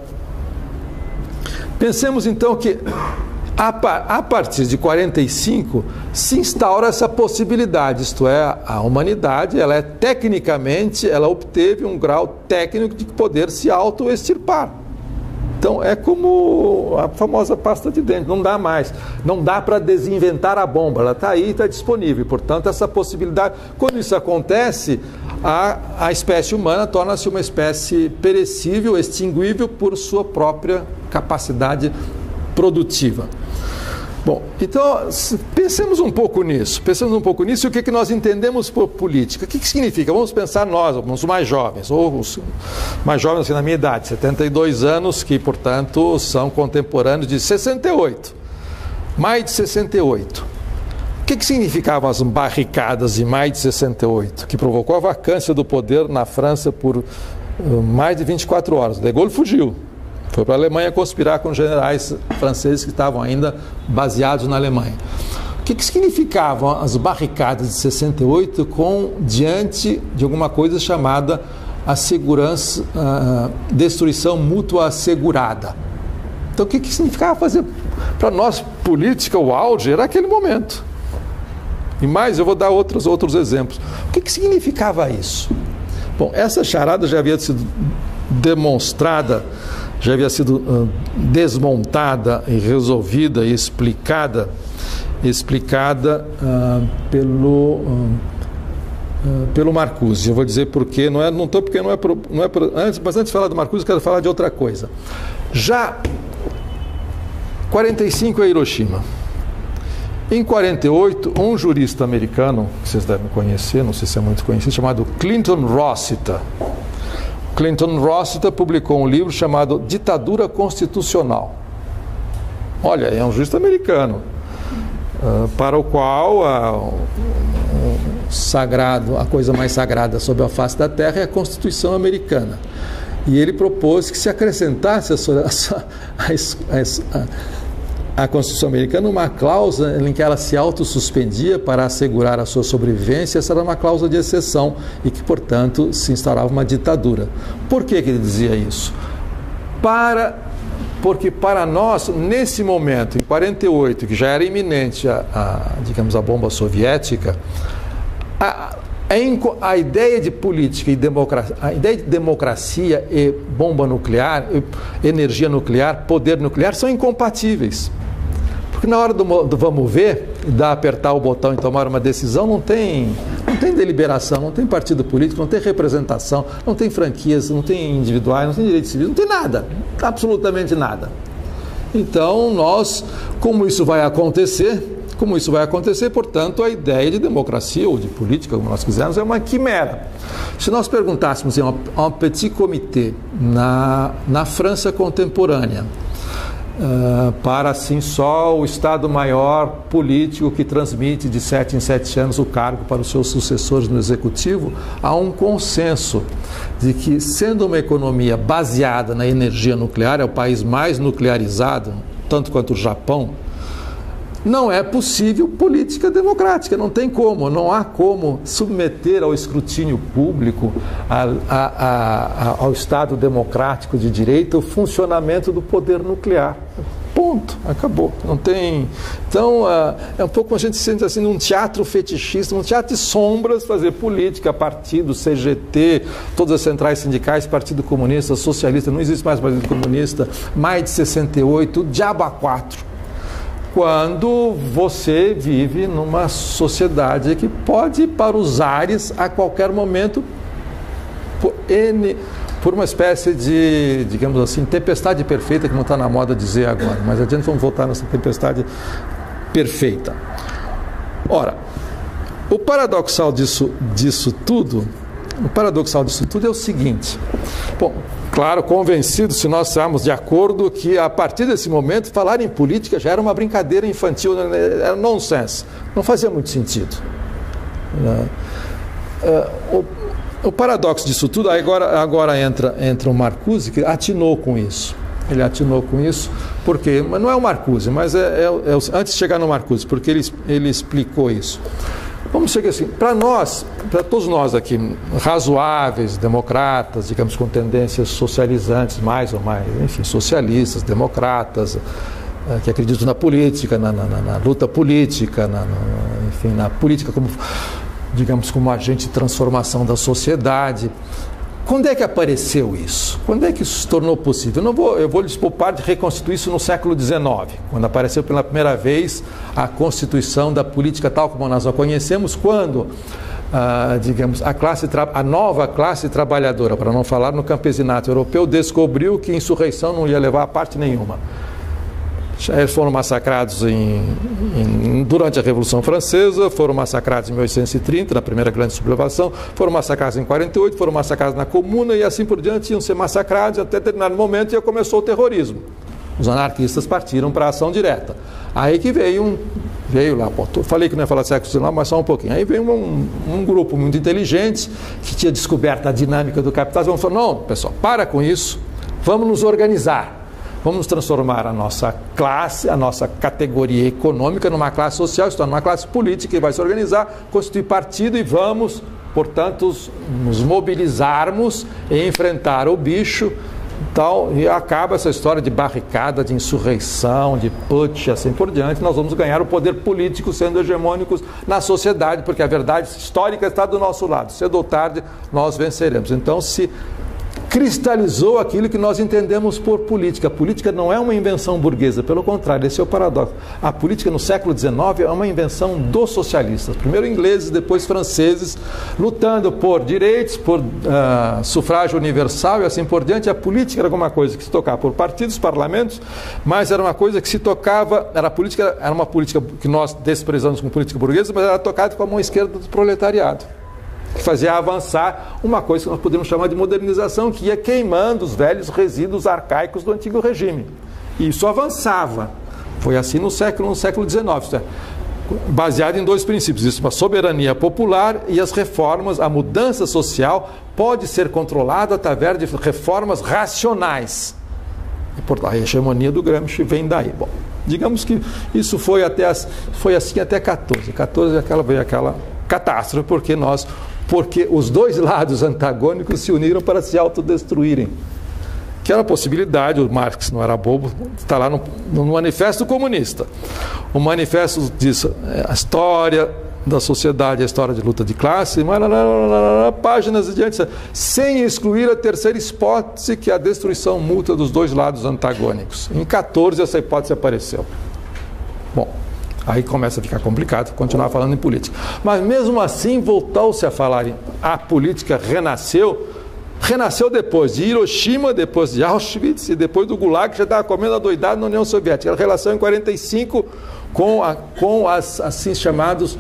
pensemos então que a partir de 45 se instaura essa possibilidade, isto é, a humanidade, ela obteve um grau técnico de poder se auto-extirpar. Então é como a famosa pasta de dente, não dá mais, não dá para desinventar a bomba, ela está aí, está disponível, portanto essa possibilidade, quando isso acontece, a espécie humana torna-se uma espécie perecível, extinguível por sua própria capacidade produtiva. Bom, então pensemos um pouco nisso e o que nós entendemos por política. O que significa? Vamos pensar nós, os mais jovens, ou os mais jovens assim, na minha idade, 72 anos, que portanto são contemporâneos de 68, maio de 68. O que significavam as barricadas de maio de 68, que provocou a vacância do poder na França por mais de 24 horas? De Gaulle fugiu. Foi para a Alemanha conspirar com generais franceses que estavam ainda baseados na Alemanha. O que significavam as barricadas de 68 diante de alguma coisa chamada a segurança, destruição mútua assegurada? Então, o que significava fazer? Para nós, política, o auge era aquele momento. E mais, eu vou dar outros exemplos. O que significava isso? Bom, essa charada já havia sido demonstrada, já havia sido desmontada e resolvida e explicada pelo Marcuse. Eu vou dizer porquê, mas antes de falar do Marcuse, eu quero falar de outra coisa. Já 45 é Hiroshima. Em 48, um jurista americano, que vocês devem conhecer, não sei se é muito conhecido, chamado Clinton Rossiter. Clinton Rossiter publicou um livro chamado Ditadura Constitucional. Olha, é um jurista americano, para o qual a coisa mais sagrada sobre a face da Terra é a Constituição americana. E ele propôs que se acrescentasse a Constituição americana uma cláusula em que ela se autossuspendia para assegurar a sua sobrevivência. Essa era uma cláusula de exceção e que, portanto, se instaurava uma ditadura. Por que ele dizia isso? Porque para nós, nesse momento, em 48, que já era iminente a bomba soviética, a ideia de política e democracia, a ideia de democracia e bomba nuclear, energia nuclear, poder nuclear são incompatíveis. Porque na hora do vamos ver, apertar o botão e tomar uma decisão, não tem deliberação, não tem partido político, não tem representação, não tem franquias, não tem individuais, não tem direitos civis, não tem nada, absolutamente nada. Então, como isso vai acontecer, portanto, a ideia de democracia ou de política, como nós quisermos, é uma quimera. Se nós perguntássemos a um petit comité na França contemporânea, para assim só o Estado-Maior político que transmite de 7 em 7 anos o cargo para os seus sucessores no Executivo. Há um consenso de que, sendo uma economia baseada na energia nuclear, é o país mais nuclearizado, tanto quanto o Japão, não é possível política democrática, não tem como, não há como submeter ao escrutínio público, ao Estado democrático de direito, o funcionamento do poder nuclear. Ponto, acabou. Não tem. Então, é um pouco a gente se sente assim num teatro fetichista, um teatro de sombras, fazer política, partido, CGT, todas as centrais sindicais, Partido Comunista, Socialista, não existe mais Partido Comunista, mais de 68, diabo a quatro. Quando você vive numa sociedade que pode ir para os ares a qualquer momento por uma espécie de, digamos assim, tempestade perfeita, como está na moda dizer agora. Mas adiante vamos voltar nessa tempestade perfeita. Ora, o paradoxal disso tudo é o seguinte. Bom, claro, convencido, se nós estamos de acordo que a partir desse momento falar em política já era uma brincadeira infantil, era nonsense, não fazia muito sentido. O paradoxo disso tudo, agora entra o Marcuse, que atinou com isso. Ele atinou com isso, porque não é o Marcuse, mas antes de chegar no Marcuse, porque ele explicou isso. Vamos chegar assim, para todos nós aqui, razoáveis, democratas, digamos, com tendências socializantes, mais ou mais, enfim, socialistas, democratas, que acreditam na política, na luta política, enfim, na política como, digamos, como agente de transformação da sociedade. Quando é que apareceu isso? Quando é que isso se tornou possível? Eu vou lhes poupar de reconstituir isso no século XIX, quando apareceu pela primeira vez a constituição da política tal como nós a conhecemos, quando, digamos, a nova classe trabalhadora, para não falar no campesinato europeu, descobriu que insurreição não ia levar a parte nenhuma. Eles foram massacrados durante a Revolução Francesa, foram massacrados em 1830, na primeira grande sublevação, foram massacrados em 48, foram massacrados na Comuna e assim por diante, iam ser massacrados até determinado momento e começou o terrorismo. Os anarquistas partiram para a ação direta. Aí que veio lá, falei que não ia falar de século XIX, mas só um pouquinho. Aí veio um grupo muito inteligente que tinha descoberto a dinâmica do capitalismo. Falou, não, pessoal, para com isso, vamos nos organizar. Vamos transformar a nossa classe, a nossa categoria econômica numa classe social, isto é, numa classe política que vai se organizar, constituir partido e vamos, portanto, nos mobilizarmos e enfrentar o bicho. Então, e acaba essa história de barricada, de insurreição, de putsch, assim por diante. Nós vamos ganhar o poder político sendo hegemônicos na sociedade, porque a verdade histórica está do nosso lado. Cedo ou tarde nós venceremos. Então se cristalizou aquilo que nós entendemos por política. A política não é uma invenção burguesa, pelo contrário, esse é o paradoxo. A política no século XIX é uma invenção dos socialistas, primeiro ingleses, depois franceses, lutando por direitos, por sufrágio universal e assim por diante. A política era alguma coisa que se tocava por partidos, parlamentos, mas era uma coisa que se tocava, era uma política que nós desprezamos como política burguesa, mas era tocada com a mão esquerda do proletariado, que fazia avançar uma coisa que nós podemos chamar de modernização, que ia queimando os velhos resíduos arcaicos do antigo regime. E isso avançava. Foi assim no século XIX, baseado em dois princípios. Isso, uma soberania popular e as reformas, a mudança social pode ser controlada através de reformas racionais. E, portanto, a hegemonia do Gramsci vem daí. Bom, digamos que isso foi assim até 14. 14 veio aquela catástrofe, porque os dois lados antagônicos se uniram para se autodestruírem. Que era a possibilidade, o Marx não era bobo, está lá no Manifesto Comunista. O manifesto diz a história da sociedade, a história de luta de classe, páginas adiante, sem excluir a terceira hipótese, que é a destruição mútua dos dois lados antagônicos. Em 14 essa hipótese apareceu. Bom, aí começa a ficar complicado continuar falando em política. Mas mesmo assim voltou-se a falar a política renasceu depois de Hiroshima, depois de Auschwitz e depois do Gulag, que já estava comendo a doidada na União Soviética. A relação em 45 com as assim chamados,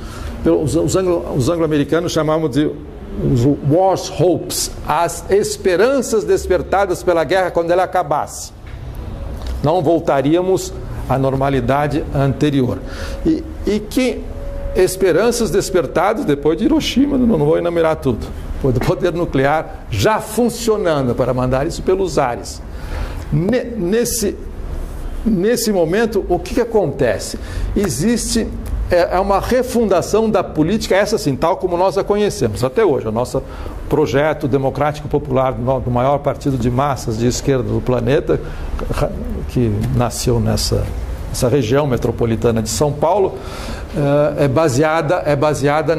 os anglo-americanos chamavam de os War's Hopes, as esperanças despertadas pela guerra quando ela acabasse. Não voltaríamos à normalidade anterior. E que esperanças despertadas depois de Hiroshima, não vou enumerar tudo, do poder nuclear já funcionando para mandar isso pelos ares. Nesse momento, o que acontece? Existe uma refundação da política, essa sim, tal como nós a conhecemos até hoje. O nosso projeto democrático popular do maior partido de massas de esquerda do planeta, que nasceu nessa região metropolitana de São Paulo, é baseada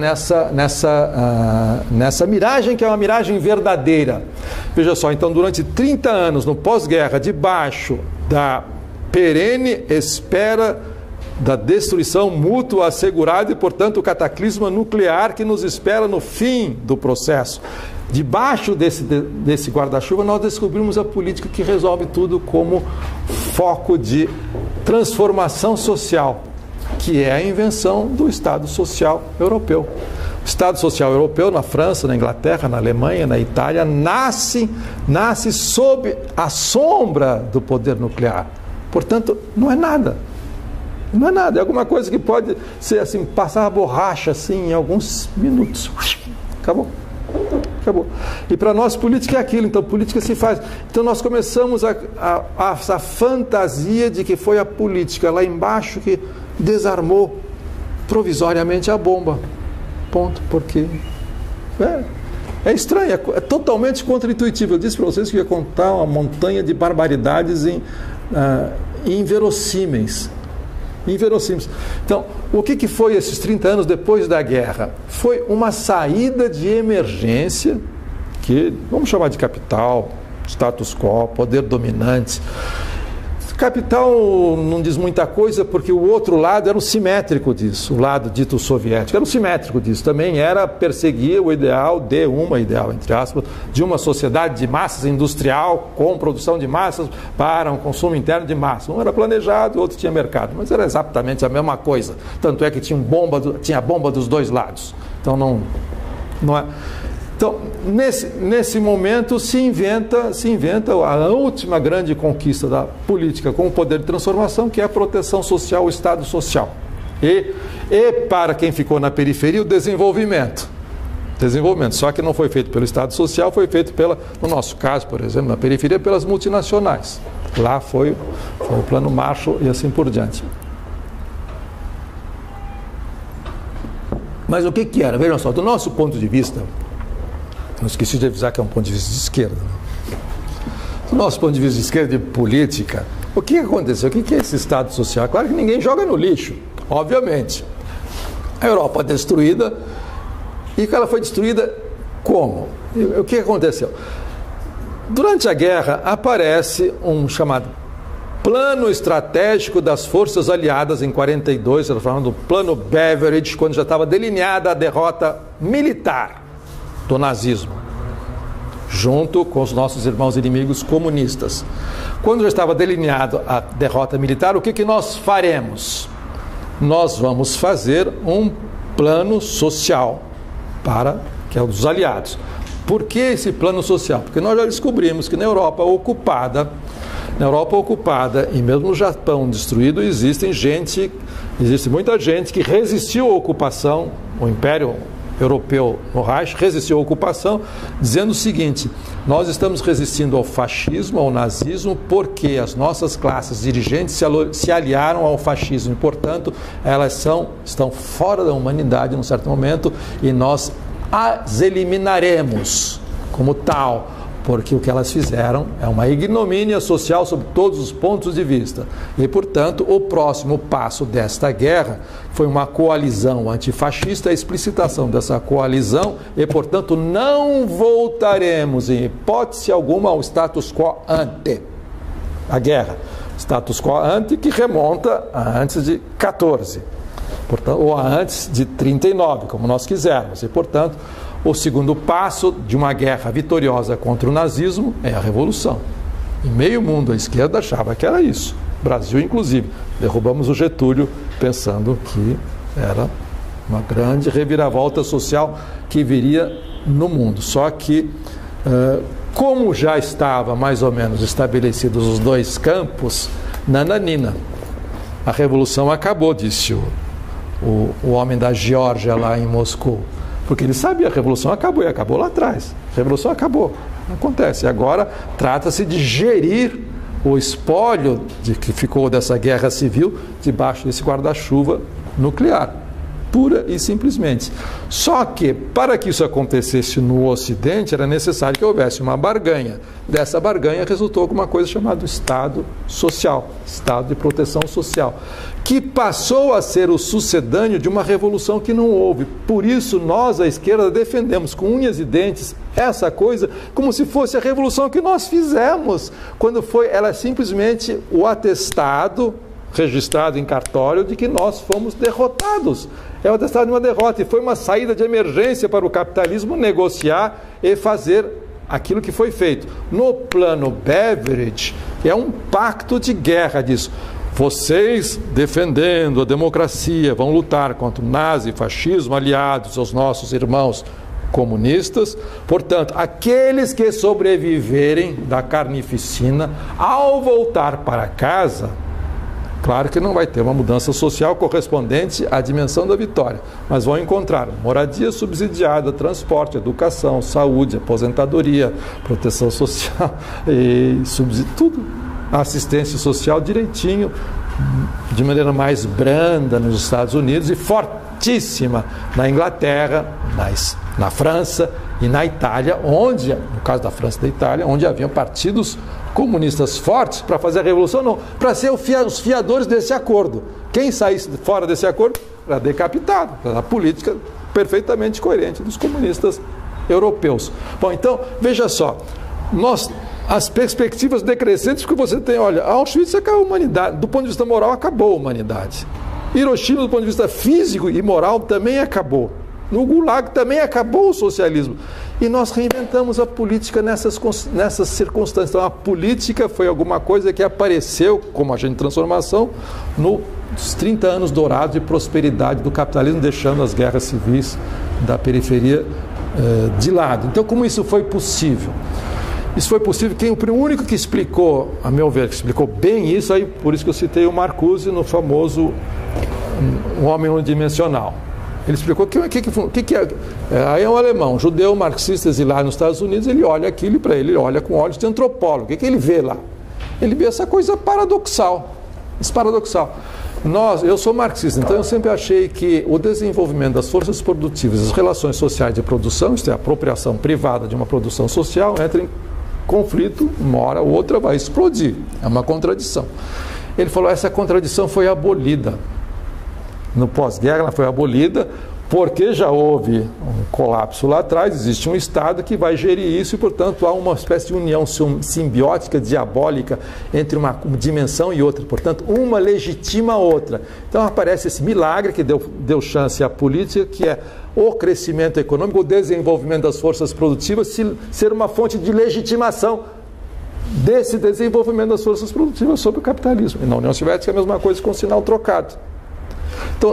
nessa miragem, que é uma miragem verdadeira. Veja só, então, durante 30 anos, no pós-guerra, debaixo da perene espera da destruição mútua assegurada e, portanto, o cataclisma nuclear que nos espera no fim do processo. Debaixo desse guarda-chuva, nós descobrimos a política que resolve tudo como foco de transformação social, que é a invenção do Estado Social Europeu. O Estado Social Europeu, na França, na Inglaterra, na Alemanha, na Itália, nasce sob a sombra do poder nuclear. Portanto, não é nada. Não é nada, é alguma coisa que pode ser assim, passar a borracha assim, em alguns minutos. Acabou. E para nós política é aquilo, então política se faz. Então nós começamos essa fantasia de que foi a política lá embaixo que desarmou provisoriamente a bomba. Ponto, porque é estranho, é totalmente contra-intuitivo. Eu disse para vocês que ia contar uma montanha de barbaridades inverossímeis. Então, o que foi esses 30 anos depois da guerra? Foi uma saída de emergência, que vamos chamar de capital, status quo, poder dominante. Capital não diz muita coisa, porque o outro lado era o simétrico disso, o lado dito soviético, era o simétrico disso, também era perseguir o ideal entre aspas, de uma sociedade de massas industrial, com produção de massas para um consumo interno de massas. Um era planejado, o outro tinha mercado, mas era exatamente a mesma coisa, tanto é que tinha bomba dos dois lados. Então não é... Então, nesse momento se inventa a última grande conquista da política com o poder de transformação, que é a proteção social, o Estado social. E para quem ficou na periferia, o desenvolvimento. Só que não foi feito pelo Estado social, foi feito no nosso caso, por exemplo, na periferia, pelas multinacionais. Lá foi o plano Marshall e assim por diante. Mas o que era? Vejam só, do nosso ponto de vista, não esqueci de avisar que é um ponto de vista de esquerda. Do nosso ponto de vista de esquerda, de política, o que aconteceu? O que é esse Estado social? Claro que ninguém joga no lixo, obviamente. A Europa destruída, e ela foi destruída como? O que aconteceu? Durante a guerra aparece um chamado Plano Estratégico das Forças Aliadas em 42, ela falando do Plano Beveridge, quando já estava delineada a derrota militar do nazismo, junto com os nossos irmãos inimigos comunistas. Quando já estava delineado a derrota militar, o que nós faremos? Nós vamos fazer um plano social que é o dos aliados. Por que esse plano social? Porque nós já descobrimos que na Europa ocupada e mesmo no Japão destruído, existe muita gente que resistiu à ocupação, o Império Europeu no Reich resistiu à ocupação, dizendo o seguinte: nós estamos resistindo ao fascismo, ao nazismo, porque as nossas classes dirigentes se aliaram ao fascismo e, portanto, elas estão fora da humanidade num certo momento e nós as eliminaremos como tal, porque o que elas fizeram é uma ignomínia social sob todos os pontos de vista. E, portanto, o próximo passo desta guerra foi uma coalizão antifascista, a explicitação dessa coalizão, e, portanto, não voltaremos, em hipótese alguma, ao status quo ante a guerra. Status quo ante que remonta a antes de 14, portanto, ou a antes de 39, como nós quisermos. E, portanto, o segundo passo de uma guerra vitoriosa contra o nazismo é a revolução. E meio mundo, a esquerda achava que era isso. Brasil, inclusive. Derrubamos o Getúlio pensando que era uma grande reviravolta social que viria no mundo. Só que, como já estava mais ou menos estabelecidos os dois campos, Nananina. A revolução acabou, disse o homem da Geórgia lá em Moscou. Porque ele sabia, a revolução acabou, e acabou lá atrás. A revolução acabou, não acontece. Agora trata-se de gerir o espólio que ficou dessa guerra civil debaixo desse guarda-chuva nuclear, pura e simplesmente. Só que, para que isso acontecesse no Ocidente, era necessário que houvesse uma barganha. Dessa barganha resultou alguma coisa chamada Estado Social, Estado de Proteção Social, que passou a ser o sucedâneo de uma revolução que não houve. Por isso, nós, a esquerda, defendemos com unhas e dentes essa coisa como se fosse a revolução que nós fizemos, quando ela é simplesmente o atestado registrado em cartório de que nós fomos derrotados. É o atestado de uma derrota, e foi uma saída de emergência para o capitalismo negociar e fazer aquilo que foi feito. No plano Beveridge, é um pacto de guerra disso. Vocês, defendendo a democracia, vão lutar contra o nazifascismo, aliados aos nossos irmãos comunistas. Portanto, aqueles que sobreviverem da carnificina, ao voltar para casa, claro que não vai ter uma mudança social correspondente à dimensão da vitória, mas vão encontrar moradia subsidiada, transporte, educação, saúde, aposentadoria, proteção social, e tudo, assistência social direitinho, de maneira mais branda nos Estados Unidos e fortíssima na Inglaterra, na França e na Itália, onde, no caso da França e da Itália, onde haviam partidos comunistas fortes para fazer a revolução, não, para ser os fiadores desse acordo. Quem saísse fora desse acordo era decapitado, a política perfeitamente coerente dos comunistas europeus. Bom, então, veja só, as perspectivas decrescentes que você tem, olha, Auschwitz acabou a humanidade, do ponto de vista moral acabou a humanidade. Hiroshima, do ponto de vista físico e moral, também acabou. No Gulag também acabou o socialismo. E nós reinventamos a política nessas circunstâncias. Então, a política foi alguma coisa que apareceu como agente de transformação nos 30 anos dourados de prosperidade do capitalismo, deixando as guerras civis da periferia de lado. Então, como isso foi possível? Isso foi possível, o único que explicou, a meu ver, que explicou bem isso, aí, por isso que eu citei o Marcuse no famoso Um Homem Unidimensional. Ele explicou que é. Aí é um alemão, judeu, marxista, exilado nos Estados Unidos, ele olha aquilo e para ele olha com olhos de antropólogo. O que ele vê lá? Ele vê essa coisa paradoxal. Eu sou marxista, então eu sempre achei que o desenvolvimento das forças produtivas, as relações sociais de produção, isto é, a apropriação privada de uma produção social, entra em conflito, uma hora ou outra vai explodir. É uma contradição. Ele falou, essa contradição foi abolida. No pós-guerra ela foi abolida porque já houve um colapso lá atrás, existe um Estado que vai gerir isso e, portanto, há uma espécie de união simbiótica, diabólica entre uma dimensão e outra. Portanto, uma legitima a outra. Então aparece esse milagre que deu chance à política, que é o crescimento econômico, o desenvolvimento das forças produtivas ser uma fonte de legitimação desse desenvolvimento das forças produtivas sobre o capitalismo. E na União Soviética é a mesma coisa com o sinal trocado. Então,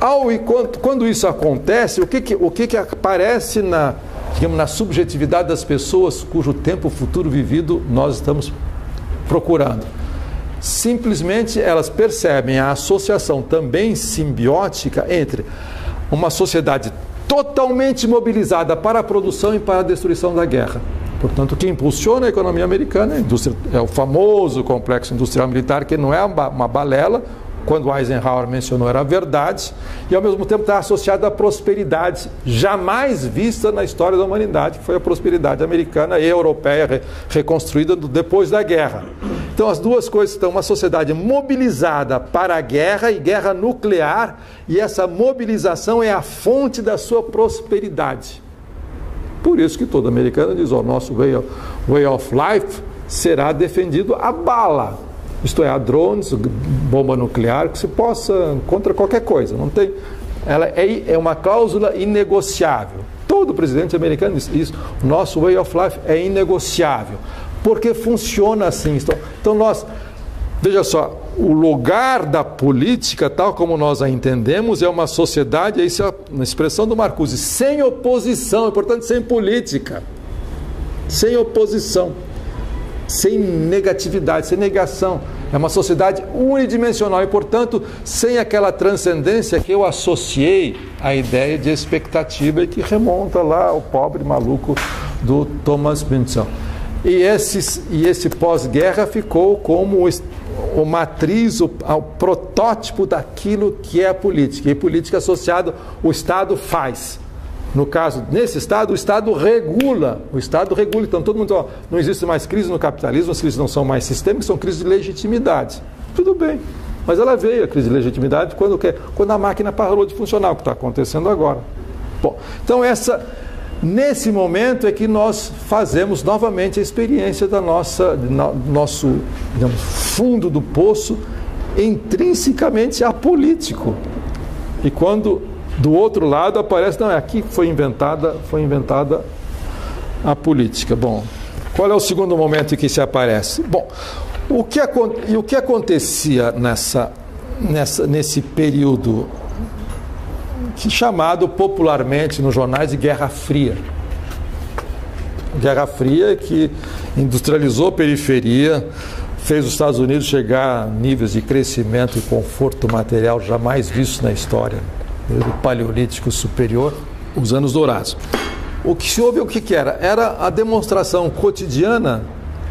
quando isso acontece, o que aparece na subjetividade das pessoas cujo tempo futuro vivido nós estamos procurando? Simplesmente elas percebem a associação também simbiótica entre uma sociedade totalmente mobilizada para a produção e para a destruição da guerra. Portanto, o que impulsiona a economia americana é o famoso complexo industrial militar, que não é uma balela. Quando Eisenhower mencionou, era verdade, e ao mesmo tempo está associado à prosperidade jamais vista na história da humanidade, que foi a prosperidade americana e europeia reconstruída depois da guerra. Então as duas coisas estão, uma sociedade mobilizada para a guerra e guerra nuclear, e essa mobilização é a fonte da sua prosperidade. Por isso que todo americano diz, o nosso way of life será defendido a bala. Isto é, a drones, bomba nuclear, que se possa contra qualquer coisa. Não tem, ela é uma cláusula inegociável. Todo presidente americano diz isso. O nosso way of life é inegociável. Porque funciona assim. Então veja só, o lugar da política, tal como nós a entendemos, é uma sociedade, isso é a expressão do Marcuse, sem oposição, e portanto sem política. Sem oposição. Sem negatividade, sem negação. É uma sociedade unidimensional e, portanto, sem aquela transcendência que eu associei à ideia de expectativa e que remonta lá ao pobre maluco do Thomas Pynchon. E esse pós-guerra ficou como o matriz, o protótipo daquilo que é a política. E política associada, o Estado faz. No caso, nesse Estado, o Estado regula. O Estado regula. Então, todo mundo, não existe mais crise no capitalismo, as crises não são mais sistêmicas, são crises de legitimidade. Tudo bem. Mas ela veio, a crise de legitimidade, quando a máquina parou de funcionar, o que está acontecendo agora. Bom, então nesse momento é que nós fazemos novamente a experiência do nosso, digamos, fundo do poço intrinsecamente apolítico. E quando do outro lado aparece, não, aqui foi inventada a política. Bom, qual é o segundo momento em que se aparece? Bom, o que acontecia nesse período chamado popularmente nos jornais de Guerra Fria? Guerra Fria que industrializou a periferia, fez os Estados Unidos chegar a níveis de crescimento e conforto material jamais vistos na história, do Paleolítico Superior, os anos dourados. O que se houve, o que era? Era a demonstração cotidiana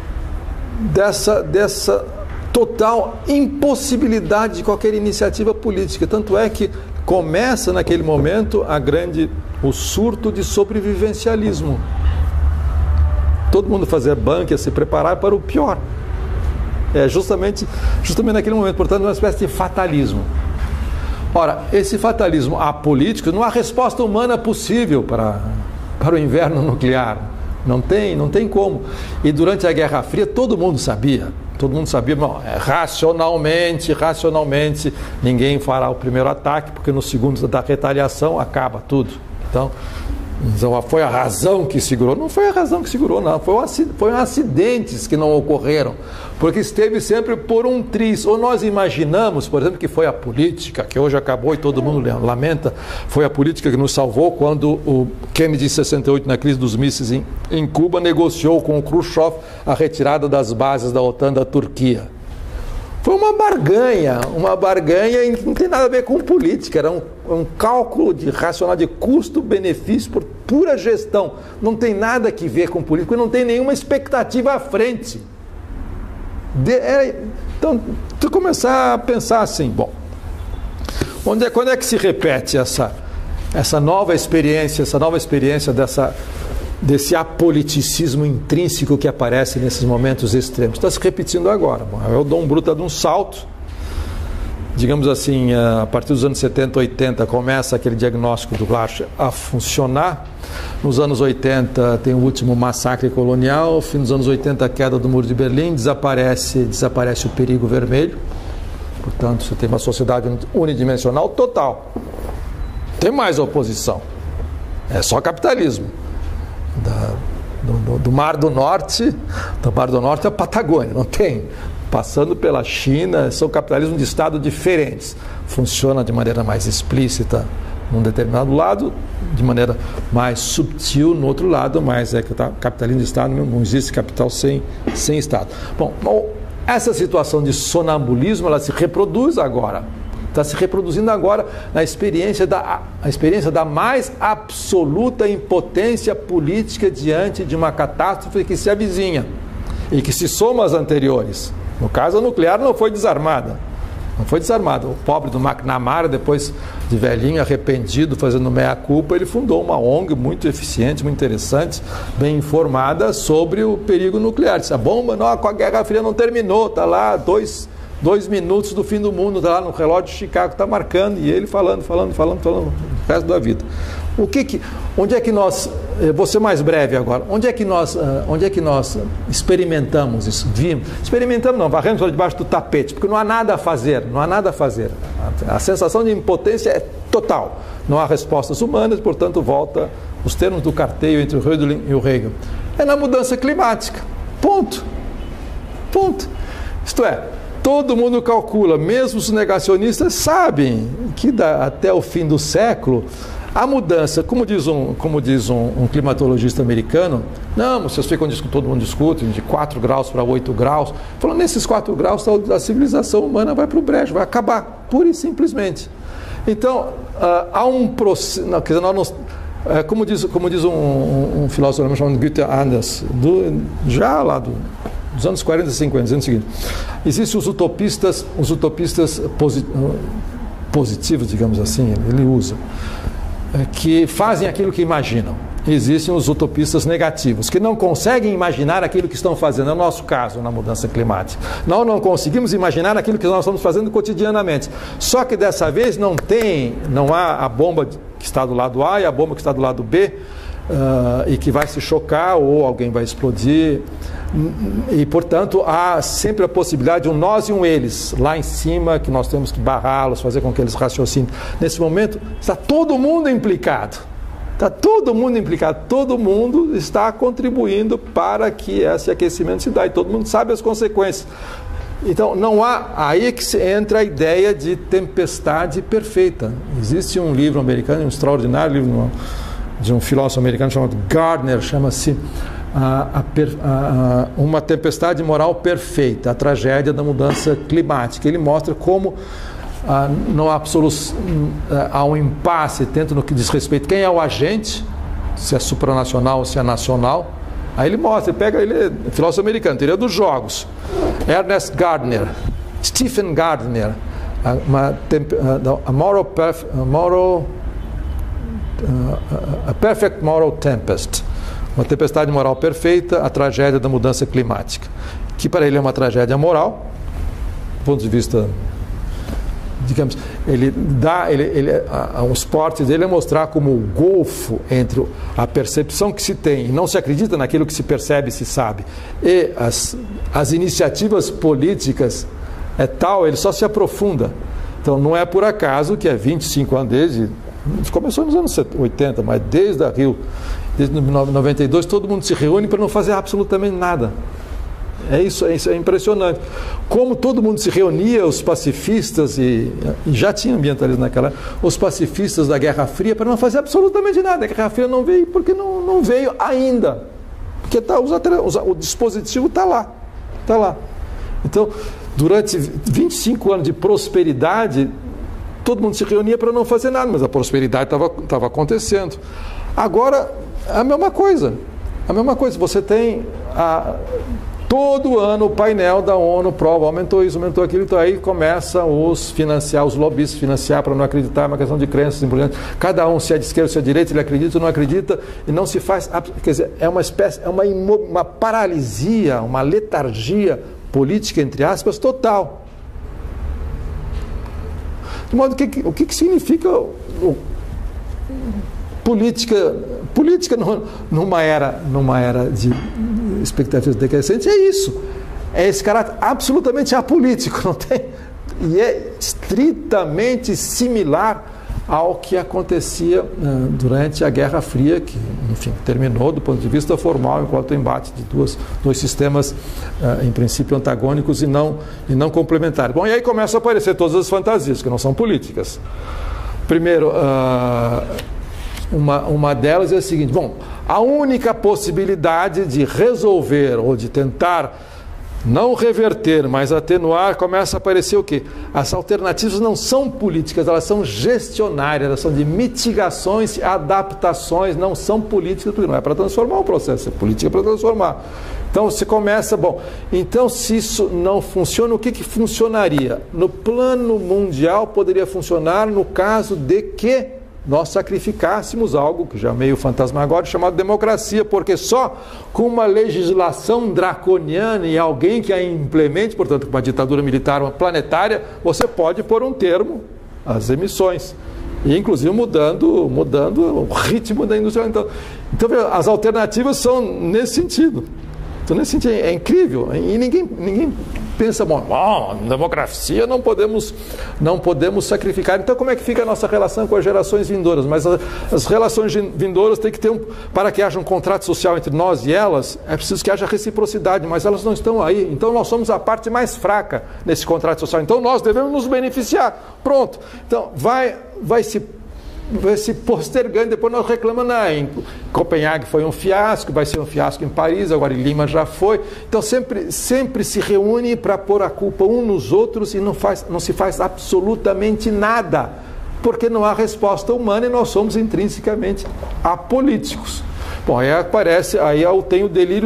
dessa total impossibilidade de qualquer iniciativa política. Tanto é que começa naquele momento o surto de sobrevivencialismo. Todo mundo fazia banca, se preparar para o pior. Justamente naquele momento, portanto, uma espécie de fatalismo. Ora, esse fatalismo apolítico, não há resposta humana possível para o inverno nuclear. Não tem como. E durante a Guerra Fria todo mundo sabia, racionalmente, ninguém fará o primeiro ataque, porque no segundo da retaliação acaba tudo. Então foi a razão que segurou. Não foi a razão que segurou, não. Foram acidentes que não ocorreram, porque esteve sempre por um triz. Ou nós imaginamos, por exemplo, que foi a política, que hoje acabou e todo mundo lamenta, foi a política que nos salvou quando o Kennedy, em 68, na crise dos mísseis em Cuba, negociou com o Khrushchev a retirada das bases da OTAN da Turquia. Foi uma barganha e não tem nada a ver com política, era um cálculo racional de custo-benefício por pura gestão. Não tem nada a ver com política, não tem nenhuma expectativa à frente. Então, tu começar a pensar assim, bom, quando é que se repete essa nova experiência desse apoliticismo intrínseco que aparece nesses momentos extremos? Está se repetindo agora. Bom, o Dom Bruta de um salto, digamos assim, a partir dos anos 70, 80, começa aquele diagnóstico do Glascher a funcionar. Nos anos 80 tem o último massacre colonial, fim dos anos 80 a queda do Muro de Berlim, desaparece o perigo vermelho. Portanto, você tem uma sociedade unidimensional total. Tem mais oposição. É só capitalismo. Do Mar do Norte à Patagônia, não tem. Passando pela China, são capitalismos de Estado diferentes. Funciona de maneira mais explícita num determinado lado, de maneira mais subtil no outro lado, mas que o capitalismo de Estado não existe capital sem Estado. Bom, essa situação de sonambulismo, ela se reproduz agora. Está se reproduzindo agora na experiência da mais absoluta impotência política diante de uma catástrofe que se avizinha e que se soma às anteriores. No caso, a nuclear não foi desarmada. O pobre do McNamara, depois de velhinho, arrependido, fazendo meia-culpa, ele fundou uma ONG muito eficiente, muito interessante, bem informada sobre o perigo nuclear. Disse, a bomba, com a Guerra Fria não terminou, está lá 2 minutos do fim do mundo, está lá no relógio de Chicago, está marcando, e ele falando o resto da vida. Onde é que nós, vou ser mais breve agora, onde é que nós experimentamos isso? Experimentamos não, varremos por debaixo do tapete, porque não há nada a fazer. A sensação de impotência é total. Não há respostas humanas, portanto volta os termos do carteio entre o Rödelin e o Hegel. É na mudança climática. Ponto. Isto é, todo mundo calcula, mesmo os negacionistas sabem que até o fim do século A mudança, como diz um climatologista americano, não, vocês ficam, todo mundo discute, de 4 graus para 8 graus, falando, nesses 4 graus a civilização humana vai para o brejo, vai acabar, pura e simplesmente. Então, há um processo, como diz um filósofo alemão chamado Günther Anders, já lá dos anos 40 e 50, dizendo o seguinte: existem os utopistas positivos, digamos assim, ele usa, que fazem aquilo que imaginam. Existem os utopistas negativos, que não conseguem imaginar aquilo que estão fazendo. É o nosso caso na mudança climática. Nós não conseguimos imaginar aquilo que nós estamos fazendo cotidianamente. Só que dessa vez não há a bomba que está do lado A e a bomba que está do lado B, e que vai se chocar ou alguém vai explodir. E, portanto, há sempre a possibilidade de um nós e um eles lá em cima, que nós temos que barrá-los, fazer com que eles raciocinem. Nesse momento, está todo mundo implicado. Está todo mundo implicado. Todo mundo está contribuindo para que esse aquecimento se dê. E todo mundo sabe as consequências. Então, não há... Aí que entra a ideia de tempestade perfeita. Existe um livro americano, um extraordinário livro de um filósofo americano chamado Gardner, chama-se Uma Tempestade Moral Perfeita, a tragédia da mudança climática. Ele mostra como há um impasse tanto no que diz respeito quem é o agente, se é supranacional ou se é nacional. Aí ele mostra, ele é filósofo americano, teoria dos jogos. Ernest Gardner, Stephen Gardner, A Perfect Moral Tempest, uma tempestade moral perfeita, a tragédia da mudança climática, que para ele é uma tragédia moral, do ponto de vista, digamos, o esporte dele é mostrar como o golfo entre a percepção que se tem e não se acredita naquilo que se percebe e se sabe, e as iniciativas políticas é tal, ele só se aprofunda. Então não é por acaso que há 25 anos desde... Começou nos anos 80, mas desde a Rio, desde 92, todo mundo se reúne para não fazer absolutamente nada. Isso é impressionante. Como todo mundo se reunia, os pacifistas, e já tinha ambientalistas naquela época, os pacifistas da Guerra Fria, para não fazer absolutamente nada. A Guerra Fria não veio porque não veio ainda. Porque o dispositivo está lá. Está lá. Então, durante 25 anos de prosperidade, todo mundo se reunia para não fazer nada, mas a prosperidade estava acontecendo. Agora, a mesma coisa. A mesma coisa. Você tem todo ano o painel da ONU prova, aumentou isso, aumentou aquilo, então aí começa os lobistas financiar para não acreditar, é uma questão de crenças importantes. Cada um, se é de esquerda ou se é de direita, ele acredita ou não acredita, e não se faz, quer dizer, é uma paralisia, uma letargia política, entre aspas, total. De modo que o que significa política numa era de expectativas decrescentes? É isso. É esse caráter absolutamente apolítico, não tem? E é estritamente similar ao que acontecia durante a Guerra Fria, que, enfim, terminou do ponto de vista formal, enquanto o embate de dois sistemas, em princípio, antagônicos e não complementares. Bom, e aí começam a aparecer todas as fantasias, que não são políticas. Primeiro, uma delas é a seguinte: bom, a única possibilidade de resolver ou de tentar não reverter, mas atenuar, começa a aparecer o quê? As alternativas não são políticas, elas são gestionárias, elas são de mitigações, adaptações, não são políticas, porque não é para transformar o processo, é política para transformar. Então se começa, bom, então se isso não funciona, o que funcionaria? No plano mundial poderia funcionar no caso de que nós sacrificássemos algo que já é meio fantasmagórico, chamado democracia, porque só com uma legislação draconiana e alguém que a implemente, portanto, com uma ditadura militar planetária, você pode pôr um termo às emissões, e inclusive mudando o ritmo da indústria. Então as alternativas são nesse sentido. Então, nesse sentido, é incrível, e ninguém pensa, bom, democracia não podemos sacrificar. Então, como é que fica a nossa relação com as gerações vindouras? Mas as relações vindouras têm que ter para que haja um contrato social entre nós e elas, é preciso que haja reciprocidade, mas elas não estão aí. Então, nós somos a parte mais fraca nesse contrato social. Então, nós devemos nos beneficiar. Pronto. Então, vai se se postergando, depois nós reclamamos, em Copenhague foi um fiasco, vai ser um fiasco em Paris, agora em Lima já foi. Então sempre se reúne para pôr a culpa uns nos outros e não se faz absolutamente nada, porque não há resposta humana e nós somos intrinsecamente apolíticos. Bom, aí aparece, aí eu tenho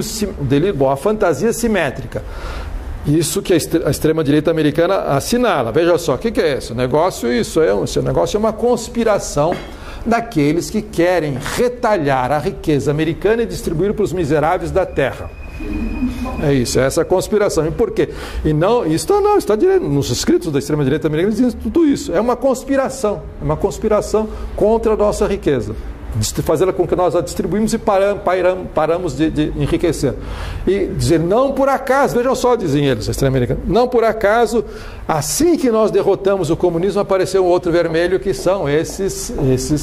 a fantasia simétrica. Isso que a extrema-direita americana assinala. Veja só, o que é isso? Esse negócio é uma conspiração daqueles que querem retalhar a riqueza americana e distribuir para os miseráveis da terra. É isso, é essa conspiração. E por quê? E não, está direto, nos escritos da extrema-direita americana dizem tudo isso. É uma conspiração contra a nossa riqueza. Fazê-la com que nós a distribuímos e paramos de enriquecer. E dizer, não por acaso, vejam só, dizem eles, a extrema-americana, não por acaso, assim que nós derrotamos o comunismo, apareceu um outro vermelho, que são esses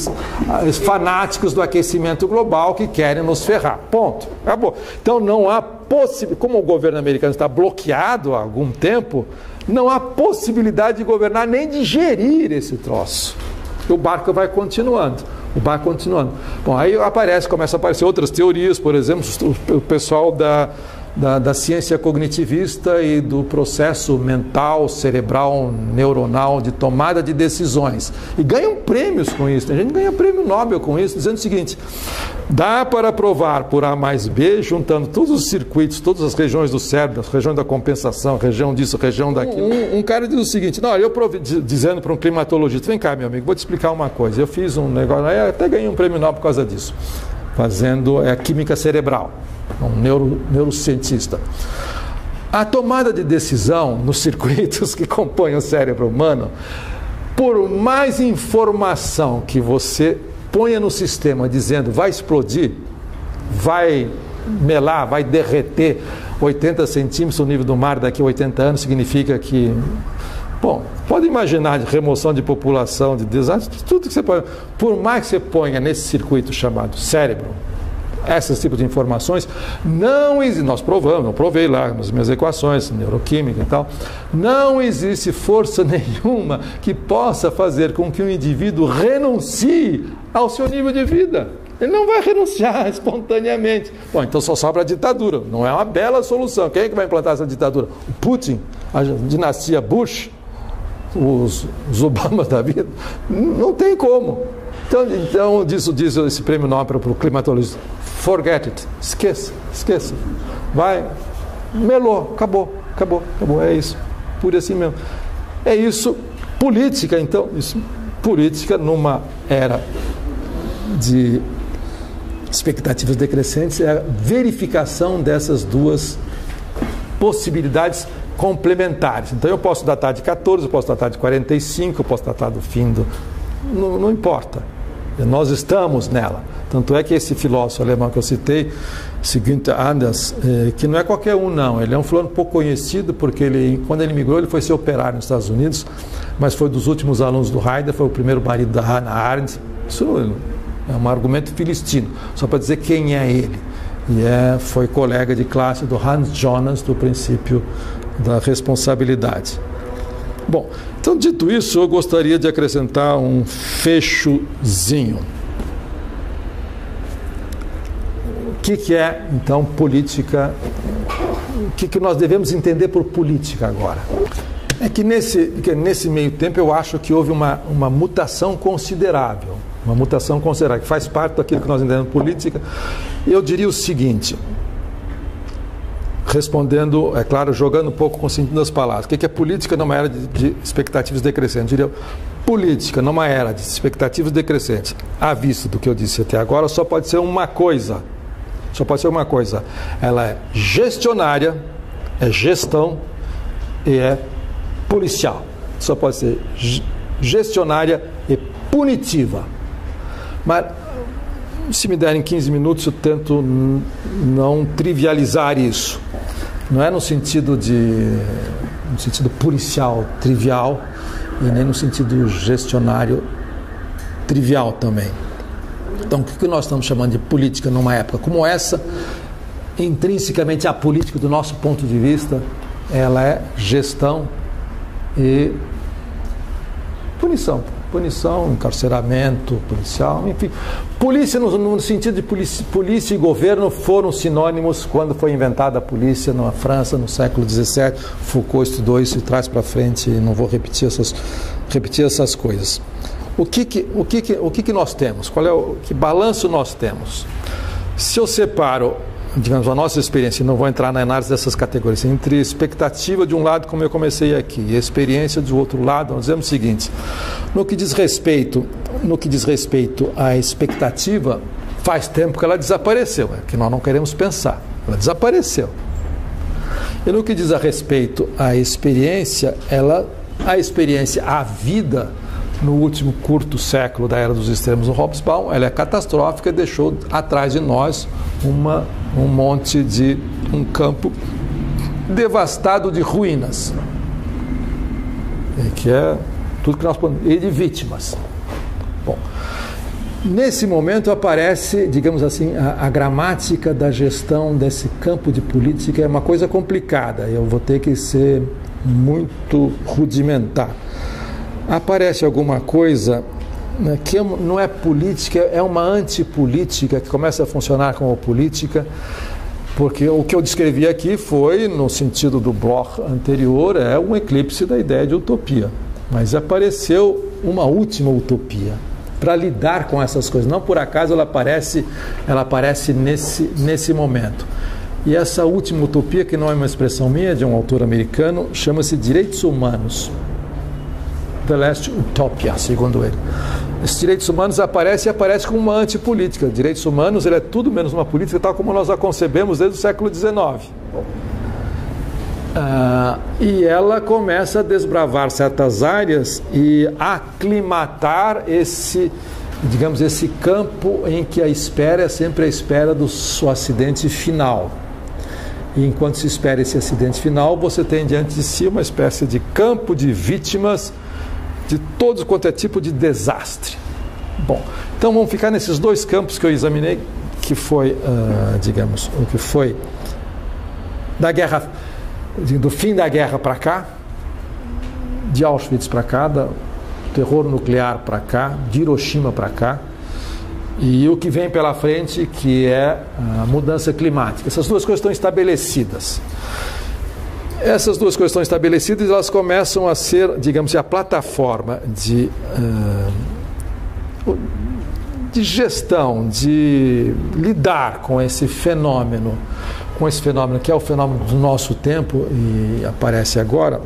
fanáticos do aquecimento global que querem nos ferrar. Ponto. Acabou. Então não há possibilidade, como o governo americano está bloqueado há algum tempo, não há possibilidade de governar nem de gerir esse troço. O barco vai continuando. Bom, aí começa a aparecer outras teorias, por exemplo, o pessoal da ciência cognitivista e do processo mental, cerebral, neuronal de tomada de decisões. E ganham prêmios com isso. A gente ganha prêmio Nobel com isso, dizendo o seguinte: dá para provar por A mais B, juntando todos os circuitos, todas as regiões do cérebro, a região da compensação, a região disso, a região daquilo. Um cara diz o seguinte, dizendo para um climatologista, vem cá, meu amigo, vou te explicar uma coisa. Eu fiz um negócio, até ganhei um prêmio Nobel por causa disso, fazendo química cerebral. Um neurocientista. A tomada de decisão nos circuitos que compõem o cérebro humano, por mais informação que você ponha no sistema dizendo vai explodir, vai melar, vai derreter 80 centímetros no nível do mar daqui a 80 anos, significa que... Bom, pode imaginar de remoção de população, de desastre, tudo que você pode... Por mais que você ponha nesse circuito chamado cérebro, esses tipos de informações, nós provamos, eu provei lá nas minhas equações, neuroquímica e tal, não existe força nenhuma que possa fazer com que um indivíduo renuncie ao seu nível de vida. Ele não vai renunciar espontaneamente. Bom, então só sobra a ditadura. Não é uma bela solução. Quem é que vai implantar essa ditadura? O Putin, a dinastia Bush, os Obamas da vida? Não tem como. Então diz esse prêmio Nobel para o climatologista: forget it, esqueça. Vai, melou, acabou, é isso, por assim mesmo. É isso, política, então, política numa era de expectativas decrescentes é a verificação dessas duas possibilidades complementares. Então eu posso datar de 14, eu posso datar de 45, eu posso datar do fim do... Não importa. Nós estamos nela. Tanto é que esse filósofo alemão que eu citei, Sigmund Anders, que não é qualquer um não, ele é um fulano pouco conhecido, porque quando ele migrou, ele foi ser operário nos Estados Unidos, mas foi dos últimos alunos do Heidegger, foi o primeiro marido da Hannah Arendt. Isso é um argumento filistino, só para dizer quem é ele. E foi colega de classe do Hans Jonas, do princípio da responsabilidade. Bom, então dito isso, eu gostaria de acrescentar um fechozinho. O que é, então, política? O que nós devemos entender por política agora? É que nesse meio tempo eu acho que houve uma mutação considerável. Uma mutação considerável, que faz parte daquilo que nós entendemos por política. Eu diria o seguinte... Respondendo, é claro, jogando um pouco com o sentido das palavras. O que é política numa era de expectativas decrescentes? Eu diria, política numa era de expectativas decrescentes, à vista do que eu disse até agora, só pode ser uma coisa. Ela é gestionária, é gestão e é policial. Só pode ser gestionária e punitiva. Mas, se me derem 15 minutos, eu tento não trivializar isso. Não é no sentido policial trivial e nem no sentido gestionário trivial também. Então, o que nós estamos chamando de política numa época como essa, intrinsecamente a política, do nosso ponto de vista, ela é gestão e punição. Punição, encarceramento policial, enfim. Polícia, no sentido de polícia e governo, foram sinônimos quando foi inventada a polícia na França, no século XVII. Foucault estudou isso e traz para frente, e não vou repetir essas coisas. O que nós temos? Que balanço nós temos? Se eu separo, digamos, a nossa experiência, não vou entrar na análise dessas categorias, entre expectativa de um lado, como eu comecei aqui, e experiência do outro lado, nós dizemos o seguinte: no que diz respeito à expectativa, faz tempo que ela desapareceu, é que nós não queremos pensar, ela desapareceu. E no que diz a respeito à experiência, a vida, no último curto século da Era dos Extremos do Hobsbawm, ela é catastrófica e deixou atrás de nós um campo devastado de ruínas, que é tudo que nós podemos, e de vítimas. Bom, nesse momento aparece, digamos assim, a gramática da gestão desse campo de política é uma coisa complicada, eu vou ter que ser muito rudimentar. Aparece alguma coisa que não é política, é uma antipolítica que começa a funcionar como política, porque o que eu descrevi aqui foi, no sentido do Bloch anterior, é um eclipse da ideia de utopia. Mas apareceu uma última utopia para lidar com essas coisas. Não por acaso ela aparece nesse momento. E essa última utopia, que não é uma expressão minha, é de um autor americano, chama-se Direitos Humanos. The Last Utopia, segundo ele. Esses direitos humanos aparece como uma antipolítica. Direitos humanos, ele é tudo menos uma política, tal como nós a concebemos desde o século XIX. E ela começa a desbravar certas áreas e aclimatar esse campo em que a espera é sempre a espera do seu acidente final. E enquanto se espera esse acidente final, você tem diante de si uma espécie de campo de vítimas de todos quanto é tipo de desastre. Bom, então vamos ficar nesses dois campos que eu examinei, que foi, o que foi da guerra, do fim da guerra para cá, de Auschwitz para cá, do terror nuclear para cá, de Hiroshima para cá, e o que vem pela frente, que é a mudança climática. Essas duas coisas estão estabelecidas. Essas duas coisas estão estabelecidas e elas começam a ser, digamos, a plataforma de gestão, de lidar com esse fenômeno que é o fenômeno do nosso tempo e aparece agora,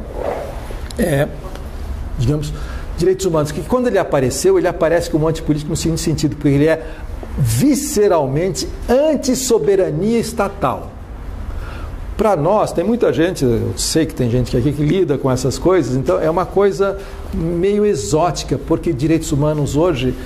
direitos humanos, que quando ele apareceu, ele aparece como antipolítico no seguinte sentido, porque ele é visceralmente anti-soberania estatal. Para nós, tem muita gente, eu sei que tem gente aqui que lida com essas coisas, então é uma coisa meio exótica, porque direitos humanos hoje,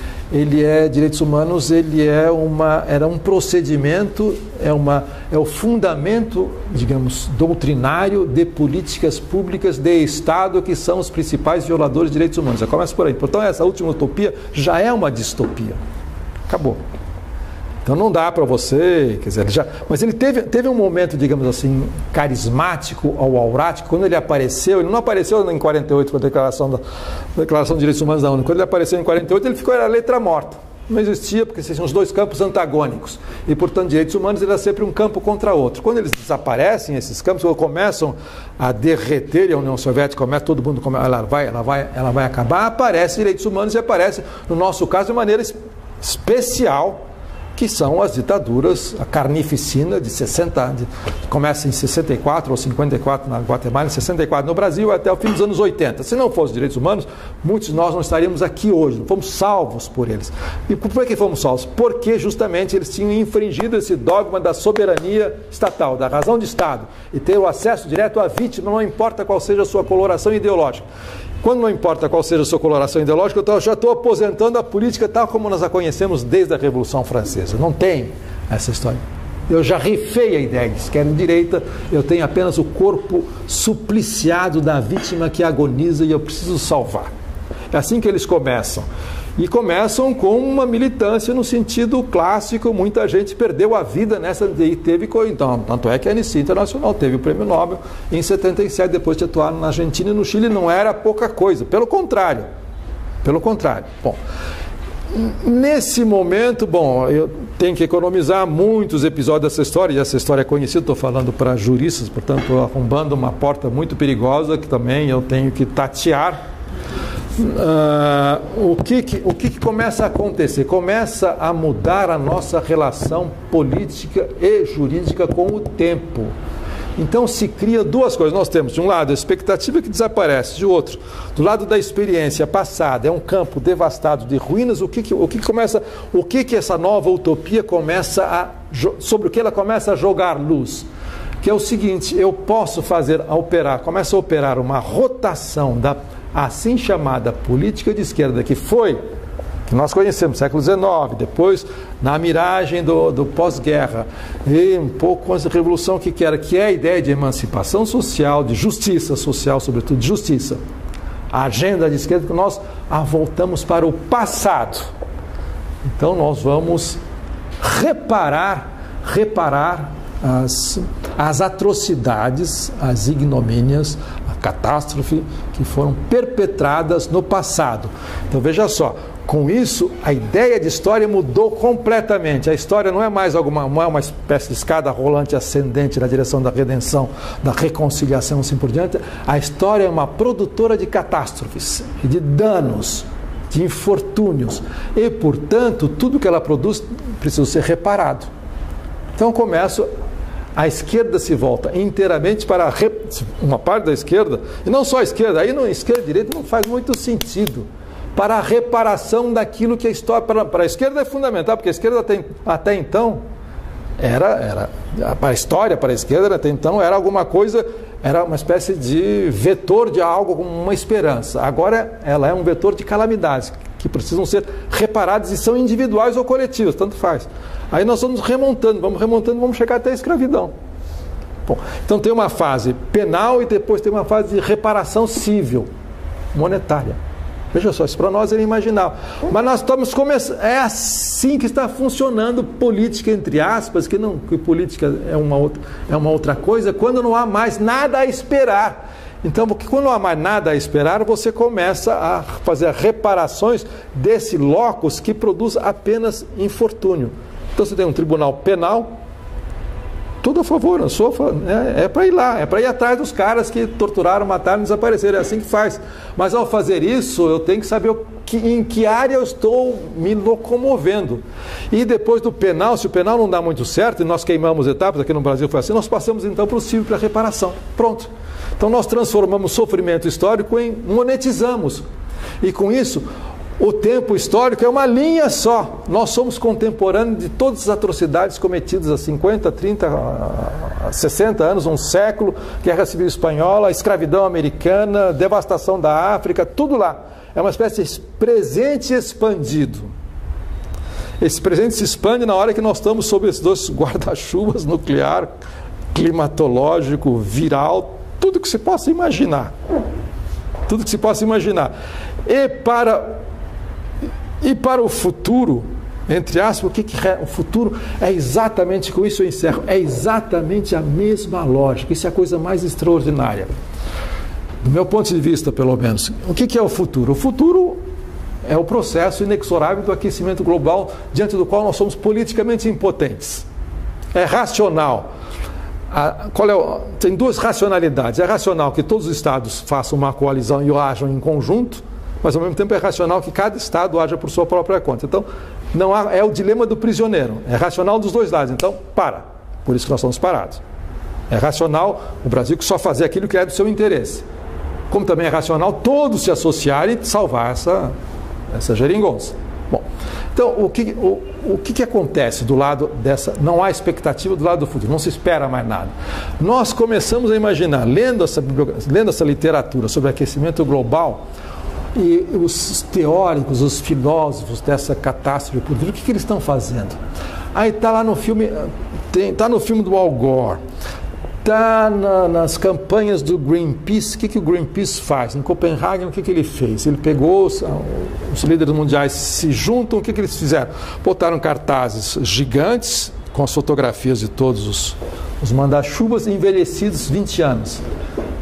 era um procedimento, é o fundamento, digamos, doutrinário de políticas públicas de Estado que são os principais violadores de direitos humanos. Já começa por aí. Portanto, essa última utopia já é uma distopia. Acabou. Então não dá para você, quer dizer, mas ele teve um momento, digamos assim, carismático ou aurático. Quando ele apareceu, ele não apareceu em 48 com a Declaração de Direitos Humanos da ONU. Quando ele apareceu em 48, ele era letra morta. Não existia, porque são os dois campos antagônicos. E, portanto, direitos humanos era sempre um campo contra outro. Quando eles desaparecem, esses campos, ou começam a derreter, e a União Soviética começa, todo mundo começa, ela vai acabar, aparece direitos humanos e aparece, no nosso caso, de maneira especial, que são as ditaduras, a carnificina começa em 64 ou 54 na Guatemala, em 64 no Brasil, até o fim dos anos 80. Se não fossem direitos humanos, muitos de nós não estaríamos aqui hoje, não fomos salvos por eles. E por que fomos salvos? Porque justamente eles tinham infringido esse dogma da soberania estatal, da razão de Estado, e ter o acesso direto à vítima, não importa qual seja a sua coloração ideológica. Quando não importa qual seja a sua coloração ideológica, eu já estou aposentando a política tal como nós a conhecemos desde a Revolução Francesa. Não tem essa história. Eu já rifei a ideia de esquerda e direita, eu tenho apenas o corpo supliciado da vítima que agoniza e eu preciso salvar. É assim que eles começam. E começam com uma militância no sentido clássico, muita gente perdeu a vida nessa, e teve, então, tanto é que a Anistia Internacional teve o Prêmio Nobel em 77, depois de atuar na Argentina e no Chile, não era pouca coisa, pelo contrário, Pelo contrário. Bom, nesse momento, eu tenho que economizar muitos episódios dessa história, e essa história é conhecida, estou falando para juristas, portanto, estou arrombando uma porta muito perigosa que também eu tenho que tatear. O que começa a acontecer? Começa a mudar a nossa relação política e jurídica com o tempo. Então se cria duas coisas. Nós temos, de um lado, a expectativa que desaparece, de outro, do lado da experiência passada, é um campo devastado de ruínas. O que essa nova utopia sobre o que ela começa a jogar luz? Que é o seguinte: eu posso começa a operar uma rotação da assim chamada política de esquerda, que nós conhecemos, século XIX, depois na miragem do pós-guerra, e um pouco antes da Revolução, que é a ideia de emancipação social, de justiça social, sobretudo de justiça. A agenda de esquerda, que nós voltamos para o passado. Então nós vamos reparar as atrocidades, as ignomínias, a catástrofe que foram perpetradas no passado. Então veja só, com isso a ideia de história mudou completamente. A história não é mais uma espécie de escada rolante ascendente na direção da redenção, da reconciliação, assim por diante. A história é uma produtora de catástrofes, de danos, de infortúnios, e portanto tudo que ela produz precisa ser reparado. Então a esquerda se volta inteiramente para uma parte da esquerda, e não só a esquerda, aí esquerda e direita não faz muito sentido, para a reparação daquilo que a história, para a esquerda é fundamental, porque a esquerda até então para a história, para a esquerda até então era alguma coisa, era uma espécie de vetor de algo, como uma esperança. Agora ela é um vetor de calamidades que precisam ser reparadas, e são individuais ou coletivas, tanto faz. Aí nós vamos remontando, vamos chegar até a escravidão. Bom, então tem uma fase penal e depois tem uma fase de reparação civil, monetária. Veja só, isso para nós é inimaginável. Mas nós estamos começando, é assim que está funcionando política, entre aspas, que política é uma outra coisa, quando não há mais nada a esperar. Então, porque quando não há mais nada a esperar, você começa a fazer reparações desse locus que produz apenas infortúnio. Então você tem um tribunal penal, tudo a favor, é para ir lá, é para ir atrás dos caras que torturaram, mataram e desapareceram, é assim que faz. Mas ao fazer isso, eu tenho que saber em que área eu estou me locomovendo. E depois do penal, se o penal não dá muito certo, e nós queimamos etapas, aqui no Brasil foi assim, nós passamos então para o civil, para a reparação. Pronto. Então nós transformamos sofrimento histórico monetizamos. E com isso, o tempo histórico é uma linha só. Nós somos contemporâneos de todas as atrocidades cometidas há 50, 30, 60 anos, um século, Guerra Civil Espanhola, escravidão americana, devastação da África, tudo lá. É uma espécie de presente expandido. Esse presente se expande na hora que nós estamos sob esses dois guarda-chuvas, nuclear, climatológico, viral, tudo que se possa imaginar. Tudo que se possa imaginar. E para o futuro, entre aspas, o futuro é exatamente, com isso eu encerro, é exatamente a mesma lógica. Isso é a coisa mais extraordinária. Do meu ponto de vista, pelo menos. O que é o futuro? O futuro é o processo inexorável do aquecimento global, diante do qual nós somos politicamente impotentes. É racional. Tem duas racionalidades. É racional que todos os estados façam uma coalizão e ajam em conjunto, mas ao mesmo tempo é racional que cada estado haja por sua própria conta. Então, é o dilema do prisioneiro. É racional dos dois lados. Então, por isso que nós estamos parados. É racional o Brasil que só fazer aquilo que é do seu interesse. Como também é racional todos se associarem e salvar essa geringonça. Bom, então o que acontece do lado dessa? Não há expectativa do lado do futuro, não se espera mais nada. Nós começamos a imaginar, lendo essa literatura sobre aquecimento global, e os teóricos, os filósofos dessa catástrofe por vir, o que eles estão fazendo? Aí está lá no filme, está no filme do Al Gore, está nas campanhas do Greenpeace. O que o Greenpeace faz? Em Copenhague, o que ele fez? Ele pegou, os líderes mundiais se juntam, o que eles fizeram? Botaram cartazes gigantes com as fotografias de todos os manda-chuvas envelhecidos 20 anos.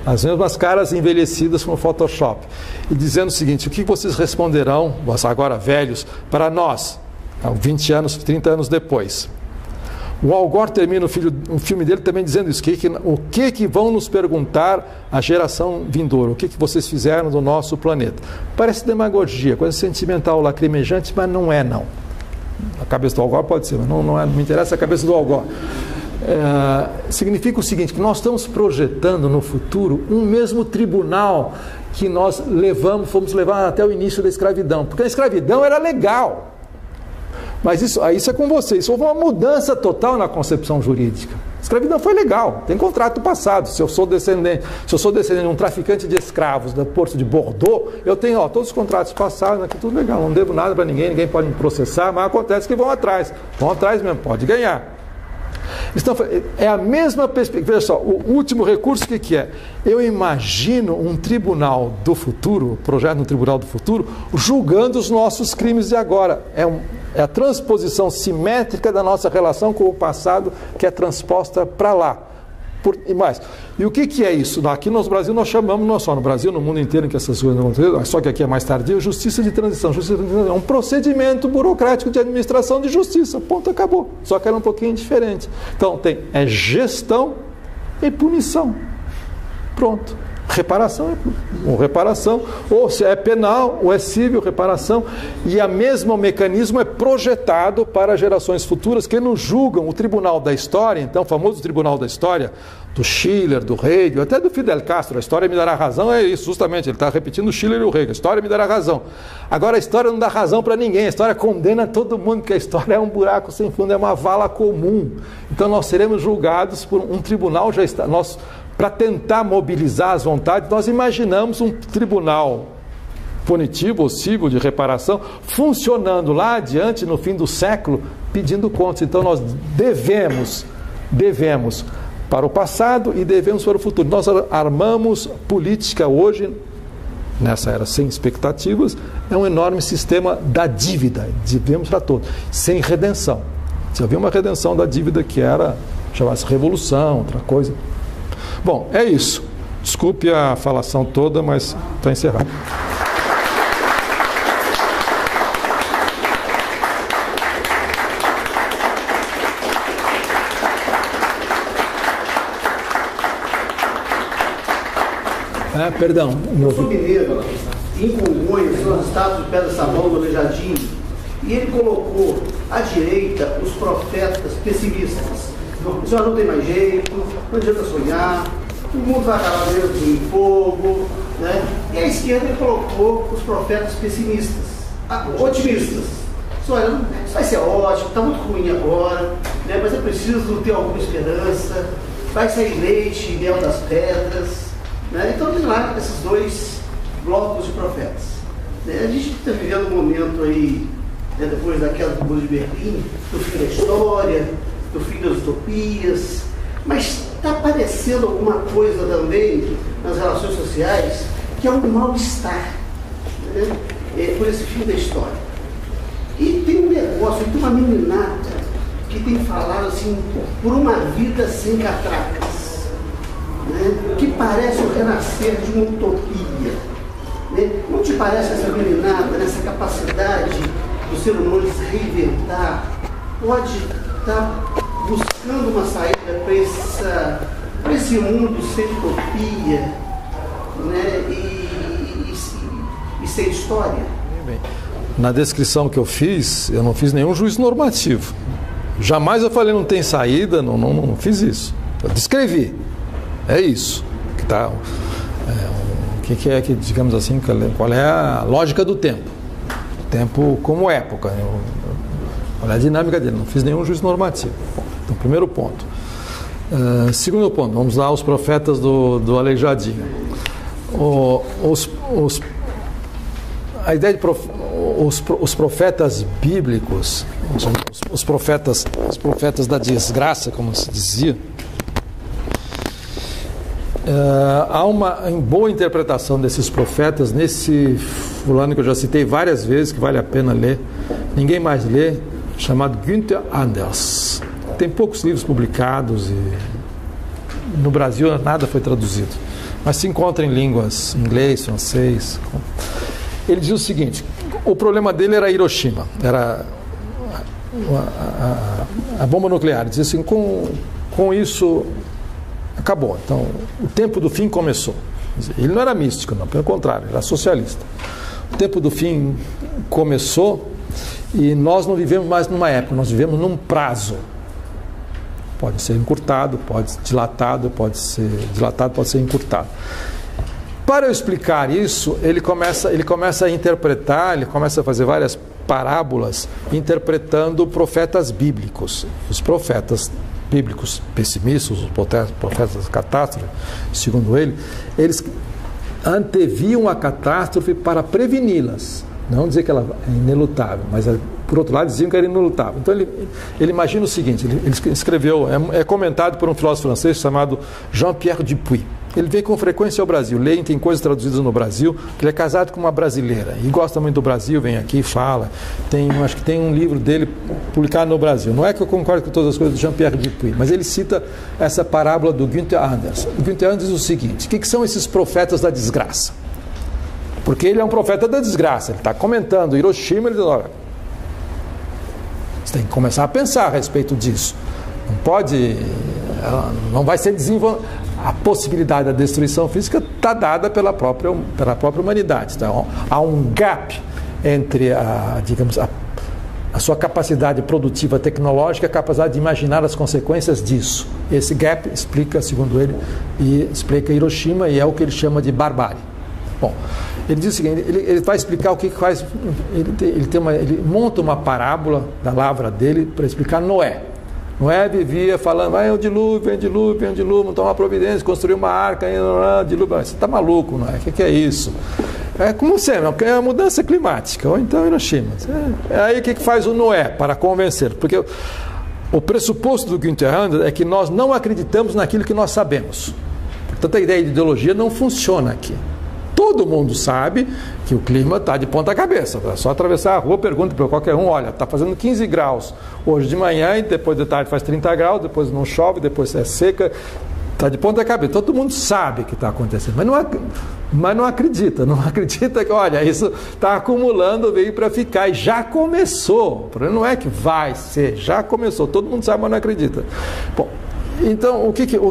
as mesmas caras envelhecidas com o Photoshop, e dizendo o seguinte: o que vocês responderão, agora velhos, para nós, 20 anos, 30 anos depois? O Al Gore termina o filme dele também dizendo isso: o que vão nos perguntar a geração vindoura? O que vocês fizeram do nosso planeta? Parece demagogia, coisa sentimental, lacrimejante, mas não é, não. A cabeça do Al Gore pode ser, mas não me interessa a cabeça do Al Gore. Significa o seguinte, que nós estamos projetando no futuro um mesmo tribunal que nós fomos levar até o início da escravidão, porque a escravidão era legal. Mas isso é com vocês. Houve uma mudança total na concepção jurídica. A escravidão foi legal, tem contrato passado. Se eu sou descendente de um traficante de escravos do porto de Bordeaux, eu tenho todos os contratos passados, aqui tudo legal, não devo nada para ninguém pode me processar, mas acontece que vão atrás mesmo, pode ganhar. Então, é a mesma perspectiva. Veja só, o último recurso, o que é? Eu imagino um tribunal do futuro, projeto no tribunal do futuro, julgando os nossos crimes de agora. É a transposição simétrica da nossa relação com o passado que é transposta para lá. E o que é isso? Aqui no Brasil nós chamamos, não só no Brasil, no mundo inteiro em que essas coisas não acontecem, só que aqui é mais tardio, justiça de transição. Justiça de transição é um procedimento burocrático de administração de justiça. Ponto, acabou. Só que era um pouquinho diferente. Então é gestão e punição. Pronto. Reparação, ou se é penal, ou é civil, reparação, e o mesmo mecanismo é projetado para gerações futuras que nos julgam. O Tribunal da História, então, o famoso Tribunal da História, do Schiller, do Hegel, até do Fidel Castro, a história me dará razão, é isso, justamente, ele está repetindo o Schiller e o Hegel, a história me dará razão. Agora, a história não dá razão para ninguém, a história condena todo mundo, porque a história é um buraco sem fundo, é uma vala comum. Então, nós seremos julgados por um tribunal, para tentar mobilizar as vontades, nós imaginamos um tribunal punitivo ou civil de reparação funcionando lá adiante, no fim do século, pedindo contas. Então nós devemos para o passado e devemos para o futuro. Nós armamos política hoje, nessa era sem expectativas, é um enorme sistema da dívida, devemos para todos, sem redenção. Se havia uma redenção da dívida que era, chamasse revolução, outra coisa. Bom, é isso. Desculpe a falação toda, mas está encerrado. Perdão. Eu sou mineiro, em Congonhas, são as estátuas de Pedra Sabão do Aleijadinho, e ele colocou à direita os profetas pessimistas. Já não tem mais jeito, não adianta sonhar, o mundo vai acabar mesmo em fogo, né? E à esquerda ele colocou os profetas pessimistas, otimistas. Olha, isso vai ser ótimo, está muito ruim agora, né? Mas é preciso ter alguma esperança, vai sair leite e mel das pedras, né? Então tem lá esses dois blocos de profetas, né? A gente está vivendo um momento aí, né, depois da queda do Muro de Berlim, do fim da história, do fim das utopias, mas está aparecendo alguma coisa também nas relações sociais que é um mal-estar, né? Por esse fim da história. E tem um negócio, tem uma meninata que tem falado assim, por uma vida sem catracas, né? Que parece o renascer de uma utopia, né? Não te parece essa meninata, nessa capacidade do ser humano de se reinventar, pode estar buscando uma saída para esse mundo sem utopia, né? E sem história? Bem, na descrição que eu fiz, eu não fiz nenhum juízo normativo. Jamais eu falei não tem saída, não fiz isso. Eu descrevi. É isso. Que é que, digamos assim, qual é a lógica do tempo? O tempo como época. Qual é a dinâmica dele? Não fiz nenhum juízo normativo. Então, primeiro ponto. Segundo ponto, vamos lá aos profetas do Aleijadinho. A ideia de os profetas bíblicos, os profetas da desgraça, como se dizia, há uma boa interpretação desses profetas nesse fulano que eu já citei várias vezes, que vale a pena ler, ninguém mais lê, chamado Günther Anders. Tem poucos livros publicados e no Brasil nada foi traduzido. mas se encontra em línguas inglês, francês. Ele diz o seguinte: o problema dele era Hiroshima, era a bomba nuclear. Ele diz assim: com isso acabou. Então, o tempo do fim começou. Ele não era místico, não, pelo contrário, era socialista. O tempo do fim começou e nós não vivemos mais numa época, nós vivemos num prazo. Pode ser encurtado, pode ser dilatado, pode ser encurtado. Para eu explicar isso, ele começa a interpretar, ele começa a fazer várias parábolas interpretando profetas bíblicos. Os profetas bíblicos pessimistas, os profetas da catástrofe, segundo ele, eles anteviam a catástrofe para preveni-las. Não dizer que ela é inelutável, mas por outro lado diziam que era inelutável. Então ele imagina o seguinte, ele escreveu, é comentado por um filósofo francês chamado Jean-Pierre Dupuy. Ele vem com frequência ao Brasil, lê, tem coisas traduzidas no Brasil, ele é casado com uma brasileira e gosta muito do Brasil, vem aqui, fala, acho que tem um livro dele publicado no Brasil. Não é que eu concordo com todas as coisas do Jean-Pierre Dupuy, mas ele cita essa parábola do Günther Anders. O Günther Anders diz o seguinte: o que são esses profetas da desgraça? Porque ele é um profeta da desgraça, ele está comentando Hiroshima, ele diz: olha, você tem que começar a pensar a respeito disso. Não vai ser desenvolvido. A possibilidade da destruição física está dada pela própria humanidade. Então, há um gap entre a sua capacidade produtiva tecnológica e a capacidade de imaginar as consequências disso. Esse gap explica, segundo ele, e explica Hiroshima, e é o que ele chama de barbárie. Bom, ele diz o seguinte, ele vai explicar o que faz, ele monta uma parábola da lavra dele para explicar Noé. Noé vivia falando: vai o dilúvio, vem dilúvio, vem dilúvio, vamos tomar providência, construir uma arca, dilúvio. Você está maluco, Noé? O que é isso? É como sempre, é a mudança climática, ou então Hiroshima. Aí o que faz o Noé para convencer? Porque o pressuposto do Günther Anders é que nós não acreditamos naquilo que nós sabemos. Portanto, a ideia de ideologia não funciona aqui. Todo mundo sabe que o clima está de ponta cabeça. É só atravessar a rua, pergunta para qualquer um: olha, está fazendo 15 graus hoje de manhã e depois de tarde faz 30 graus, depois não chove, depois é seca, está de ponta cabeça. Todo mundo sabe que está acontecendo, mas não acredita que, olha, isso está acumulando, veio para ficar e já começou. O problema não é que vai ser, já começou. Todo mundo sabe, mas não acredita. Bom, então,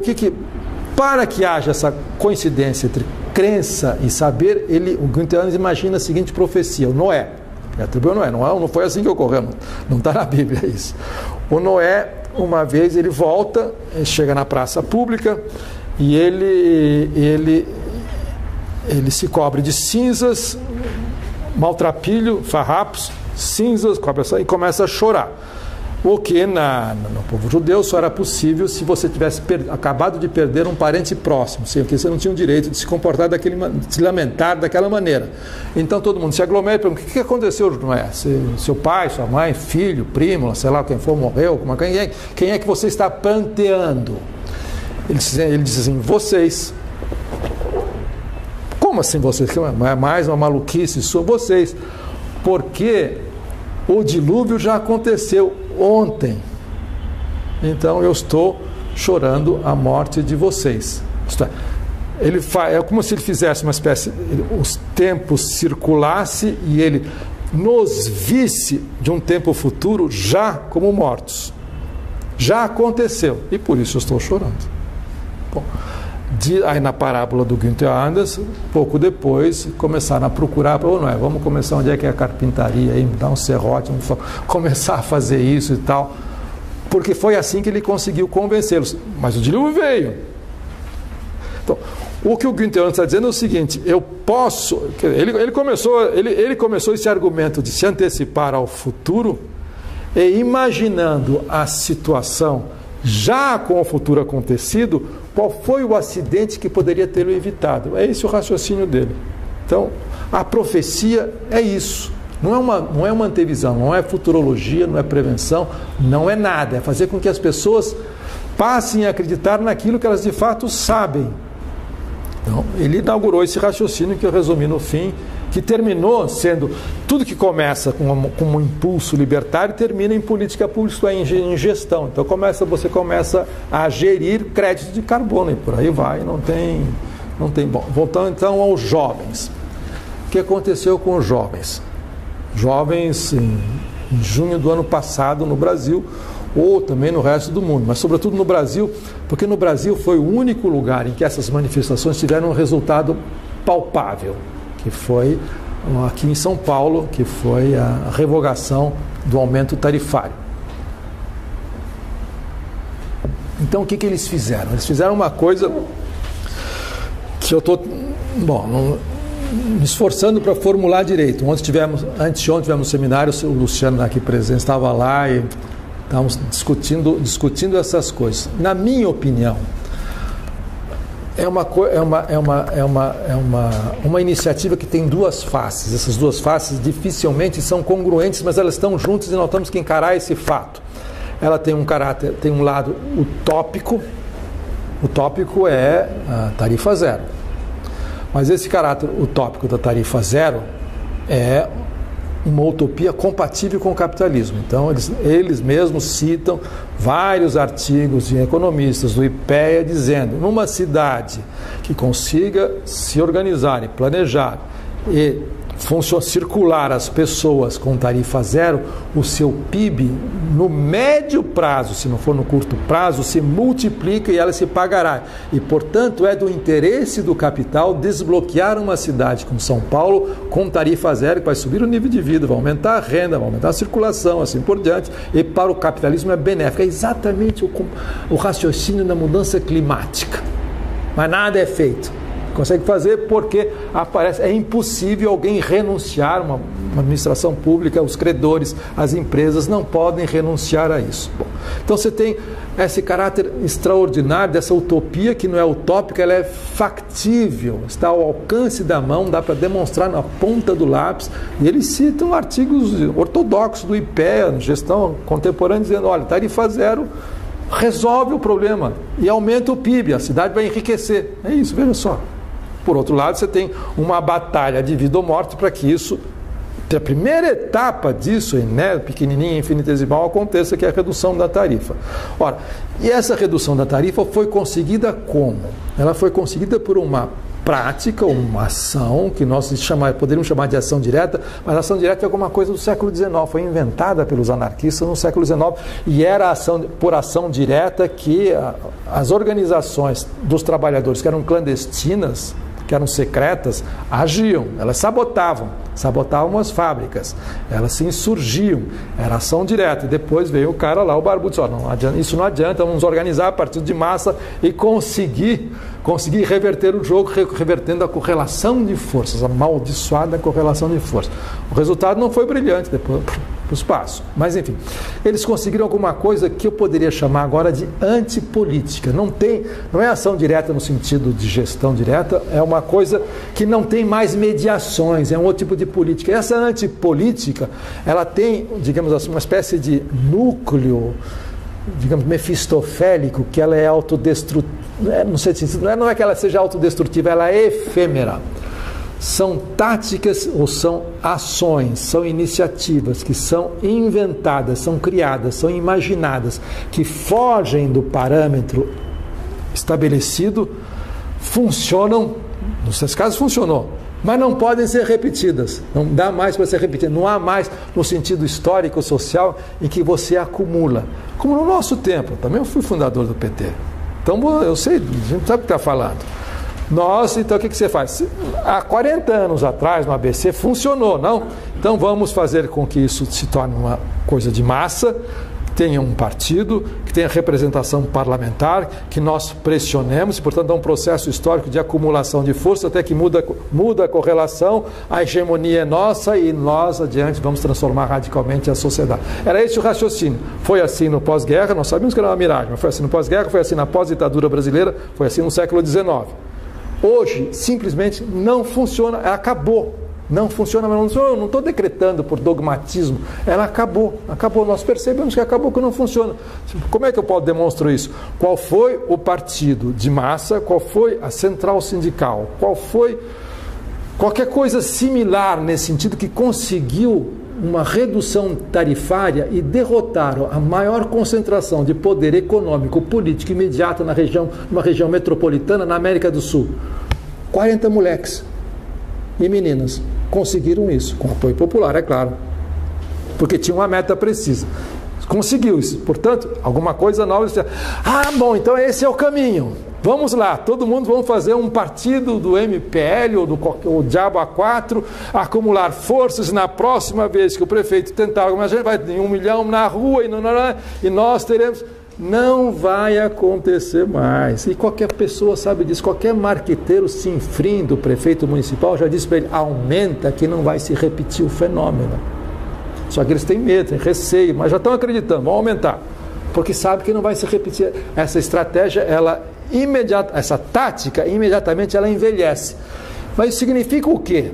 para que haja essa coincidência entre crença e saber, o Günther Anders imagina a seguinte profecia: o Noé, ele atribuiu Noé, não foi assim que ocorreu, não está na Bíblia isso. O Noé, uma vez, ele volta, chega na praça pública e ele se cobre de cinzas, maltrapilho, farrapos, cinzas, e começa a chorar. O que no povo judeu só era possível se você tivesse acabado de perder um parente próximo, porque você não tinha o direito de se comportar de se lamentar daquela maneira. Então todo mundo se aglomera e pergunta: o que aconteceu, Noé? Seu pai, sua mãe, filho, primo, sei lá quem for, morreu? Quem é que você está panteando? Ele diz assim: vocês. Como assim vocês? É mais uma maluquice sua? Vocês. Porque o dilúvio já aconteceu ontem. Então eu estou chorando a morte de vocês. Isto é como se ele fizesse uma espécie, os tempos circulasse e ele nos visse de um tempo futuro já como mortos. Já aconteceu e por isso eu estou chorando. Bom, aí na parábola do Günther Anders, pouco depois começaram a procurar, não é, vamos começar onde é que é a carpintaria aí, dar um serrote, vamos começar a fazer isso e tal, porque foi assim que ele conseguiu convencê-los. Mas o dilúvio veio. Então, o que o Günther Anders está dizendo é o seguinte: eu posso, ele começou esse argumento de se antecipar ao futuro e imaginando a situação já com o futuro acontecido, qual foi o acidente que poderia tê-lo evitado. É esse o raciocínio dele. Então, a profecia é isso. Não é uma antevisão, não é futurologia, não é prevenção, não é nada. É fazer com que as pessoas passem a acreditar naquilo que elas de fato sabem. Então, ele inaugurou esse raciocínio que eu resumi no fim, que terminou sendo tudo que começa com um impulso libertário termina em política pública, em gestão. Então você começa a gerir crédito de carbono e por aí vai, não tem Não tem. Bom, voltando então aos jovens. O que aconteceu com os jovens? Jovens em junho do ano passado no Brasil, ou também no resto do mundo, mas sobretudo no Brasil, porque no Brasil foi o único lugar em que essas manifestações tiveram um resultado palpável, que foi aqui em São Paulo, que foi a revogação do aumento tarifário. Então o que eles fizeram? Eles fizeram uma coisa que eu estou me esforçando para formular direito. Anteontem tivemos um seminário, o Luciano aqui presente estava lá e estávamos discutindo essas coisas. Na minha opinião, é uma iniciativa que tem duas faces. Essas duas faces dificilmente são congruentes, mas elas estão juntas e nós temos que encarar esse fato. Ela tem um lado utópico. Utópico é a tarifa zero. Mas esse caráter utópico da tarifa zero é uma utopia compatível com o capitalismo. Então, eles mesmos citam vários artigos de economistas do IPEA dizendo: numa cidade que consiga se organizar e planejar e circular as pessoas com tarifa zero, o seu PIB, no médio prazo, se não for no curto prazo, se multiplica e ela se pagará. E, portanto, é do interesse do capital desbloquear uma cidade como São Paulo com tarifa zero, que vai subir o nível de vida, vai aumentar a renda, vai aumentar a circulação, assim por diante, e para o capitalismo é benéfico. É exatamente o raciocínio da mudança climática. Mas nada é feito. Consegue fazer porque é impossível alguém renunciar, uma administração pública, os credores, as empresas não podem renunciar a isso. Bom, então você tem esse caráter extraordinário dessa utopia que não é utópica, ela é factível, está ao alcance da mão, dá para demonstrar na ponta do lápis, e eles citam artigos ortodoxos do IPEA, gestão contemporânea, dizendo: olha, tarifa zero resolve o problema e aumenta o PIB, a cidade vai enriquecer. É isso, veja só. Por outro lado, você tem uma batalha de vida ou morte para que isso, a primeira etapa disso, né, pequenininha, infinitesimal, aconteça, que é a redução da tarifa. Ora, e essa redução da tarifa foi conseguida como? Ela foi conseguida por uma prática, uma ação, que nós poderíamos chamar de ação direta, mas a ação direta é alguma coisa do século XIX, foi inventada pelos anarquistas no século XIX, e era por ação direta que as organizações dos trabalhadores que eram clandestinas, que eram secretas, agiam, elas sabotavam as fábricas, elas se insurgiam, era ação direta. E depois veio o cara lá, o barbudo, disse: não adianta, isso não adianta, vamos organizar partido de massa e conseguir reverter o jogo, revertendo a correlação de forças, a amaldiçoada correlação de forças. O resultado não foi brilhante depois para o espaço, mas enfim, eles conseguiram alguma coisa que eu poderia chamar agora de antipolítica. Não é ação direta no sentido de gestão direta, é uma coisa que não tem mais mediações, é um outro tipo de política. Essa antipolítica, ela tem, digamos assim, uma espécie de núcleo, digamos, mefistofélico, que ela é autodestrutiva, não é que ela seja autodestrutiva, ela é efêmera. São táticas ou são ações, são iniciativas que são inventadas, são criadas, são imaginadas, que fogem do parâmetro estabelecido, funcionam, nesses casos funcionou, mas não podem ser repetidas, não dá mais para ser repetida, não há mais no sentido histórico, social, em que você acumula. Como no nosso tempo, também eu fui fundador do PT, então eu sei, a gente sabe o que está falando. Então o que você faz? Há 40 anos atrás no ABC funcionou, não? Então vamos fazer com que isso se torne uma coisa de massa, tenha um partido, que tenha representação parlamentar, que nós pressionemos, e portanto é um processo histórico de acumulação de força até que muda a correlação, a hegemonia é nossa e nós adiante vamos transformar radicalmente a sociedade. Era esse o raciocínio. Foi assim no pós-guerra, nós sabíamos que era uma miragem, mas foi assim no pós-guerra, foi assim na pós-ditadura brasileira, foi assim no século XIX. Hoje, simplesmente não funciona, ela acabou. Não funciona, mas eu não estou decretando por dogmatismo. Ela acabou. Nós percebemos que acabou, que não funciona. Como é que eu posso demonstrar isso? Qual foi o partido de massa? Qual foi a central sindical? Qual foi qualquer coisa similar nesse sentido que conseguiu uma redução tarifária e derrotaram a maior concentração de poder econômico, político imediata numa região metropolitana na América do Sul? 40 moleques e meninas conseguiram isso, com apoio popular, é claro, porque tinha uma meta precisa. Conseguiu isso, portanto, alguma coisa nova. Ah, bom, então esse é o caminho. Vamos lá, todo mundo vamos fazer um partido do MPL ou do Diabo A4, acumular forças, e na próxima vez que o prefeito tentar alguma gente vai ter 1 milhão na rua e nós teremos. Não vai acontecer mais. E qualquer pessoa sabe disso, qualquer marqueteiro sinfrim do prefeito municipal já disse para ele, aumenta que não vai se repetir o fenômeno. Só que eles têm medo, têm receio, mas já estão acreditando, vão aumentar. Porque sabe que não vai se repetir. Essa estratégia, essa tática, imediatamente ela envelhece. Mas isso significa o quê?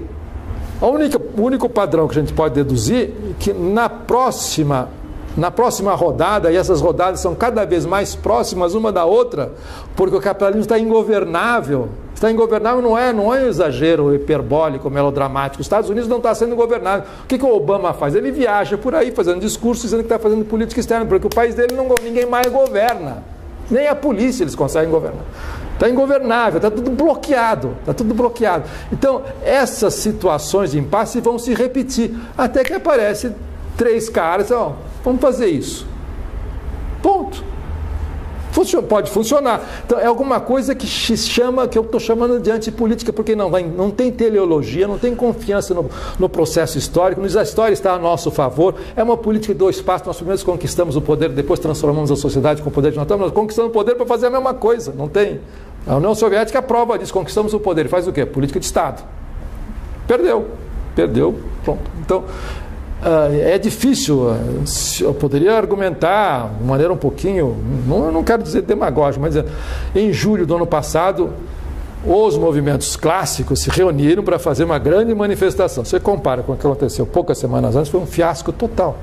O único padrão que a gente pode deduzir é que na próxima rodada, e essas rodadas são cada vez mais próximas uma da outra, porque o capitalismo está ingovernável. Está ingovernável não é um exagero hiperbólico, melodramático. Os Estados Unidos não está sendo governável. O que o Obama faz? Ele viaja por aí fazendo discursos dizendo que está fazendo política externa, porque o país dele ninguém mais governa. Nem a polícia eles conseguem governar. Está ingovernável, está tudo bloqueado. Está tudo bloqueado. Então, essas situações de impasse vão se repetir, até que aparecem 3 caras, vamos fazer isso. Ponto. Pode funcionar. Então, é alguma coisa que eu estou chamando de antipolítica, porque não tem teleologia, não tem confiança no processo histórico, a história está a nosso favor, é uma política de 2 passos, nós primeiro conquistamos o poder, depois transformamos a sociedade com o poder de nós estamos conquistando o poder para fazer a mesma coisa, não tem. A União Soviética é a prova disso, conquistamos o poder, faz o quê? Política de Estado. Perdeu, pronto. Então, é difícil, eu poderia argumentar de maneira um pouquinho, eu não quero dizer demagógico, mas em julho do ano passado, os movimentos clássicos se reuniram para fazer uma grande manifestação. Você compara com o que aconteceu poucas semanas antes, foi um fiasco total.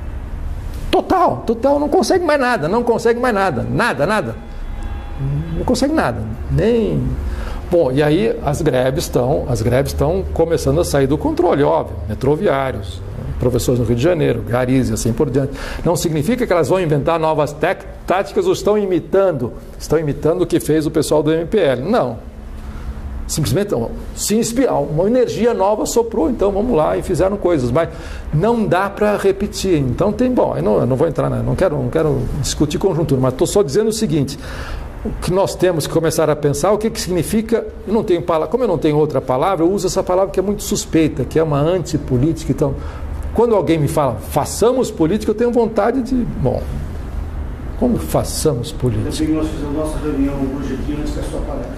Total, não consegue mais nada, nada. Não consegue nada, nem... Bom, e aí as greves estão começando a sair do controle, óbvio, metroviários, professores no Rio de Janeiro, Garis e assim por diante. Não significa que elas vão inventar novas táticas ou estão imitando o que fez o pessoal do MPL. Não. Simplesmente se inspirar, uma energia nova soprou, então vamos lá, e fizeram coisas, mas não dá para repetir. Então eu não vou entrar, não quero discutir conjuntura, mas estou só dizendo o seguinte: o que nós temos que começar a pensar, o que significa, como eu não tenho outra palavra, eu uso essa palavra que é muito suspeita, que é uma antipolítica. Então, quando alguém me fala, façamos política, eu tenho vontade de, como façamos política? Eu sei que nós fizemos nossa reunião hoje aqui antes da sua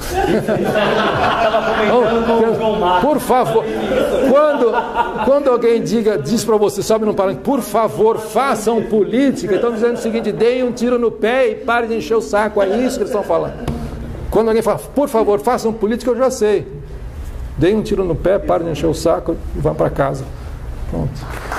palestra. Por favor, quando alguém diz para você, sobe no palanque, por favor, façam política, estão dizendo o seguinte, deem um tiro no pé e parem de encher o saco, é isso que eles estão falando. Quando alguém fala, por favor, façam política, eu já sei. Deem um tiro no pé, parem de encher o saco e vão para casa. Pronto.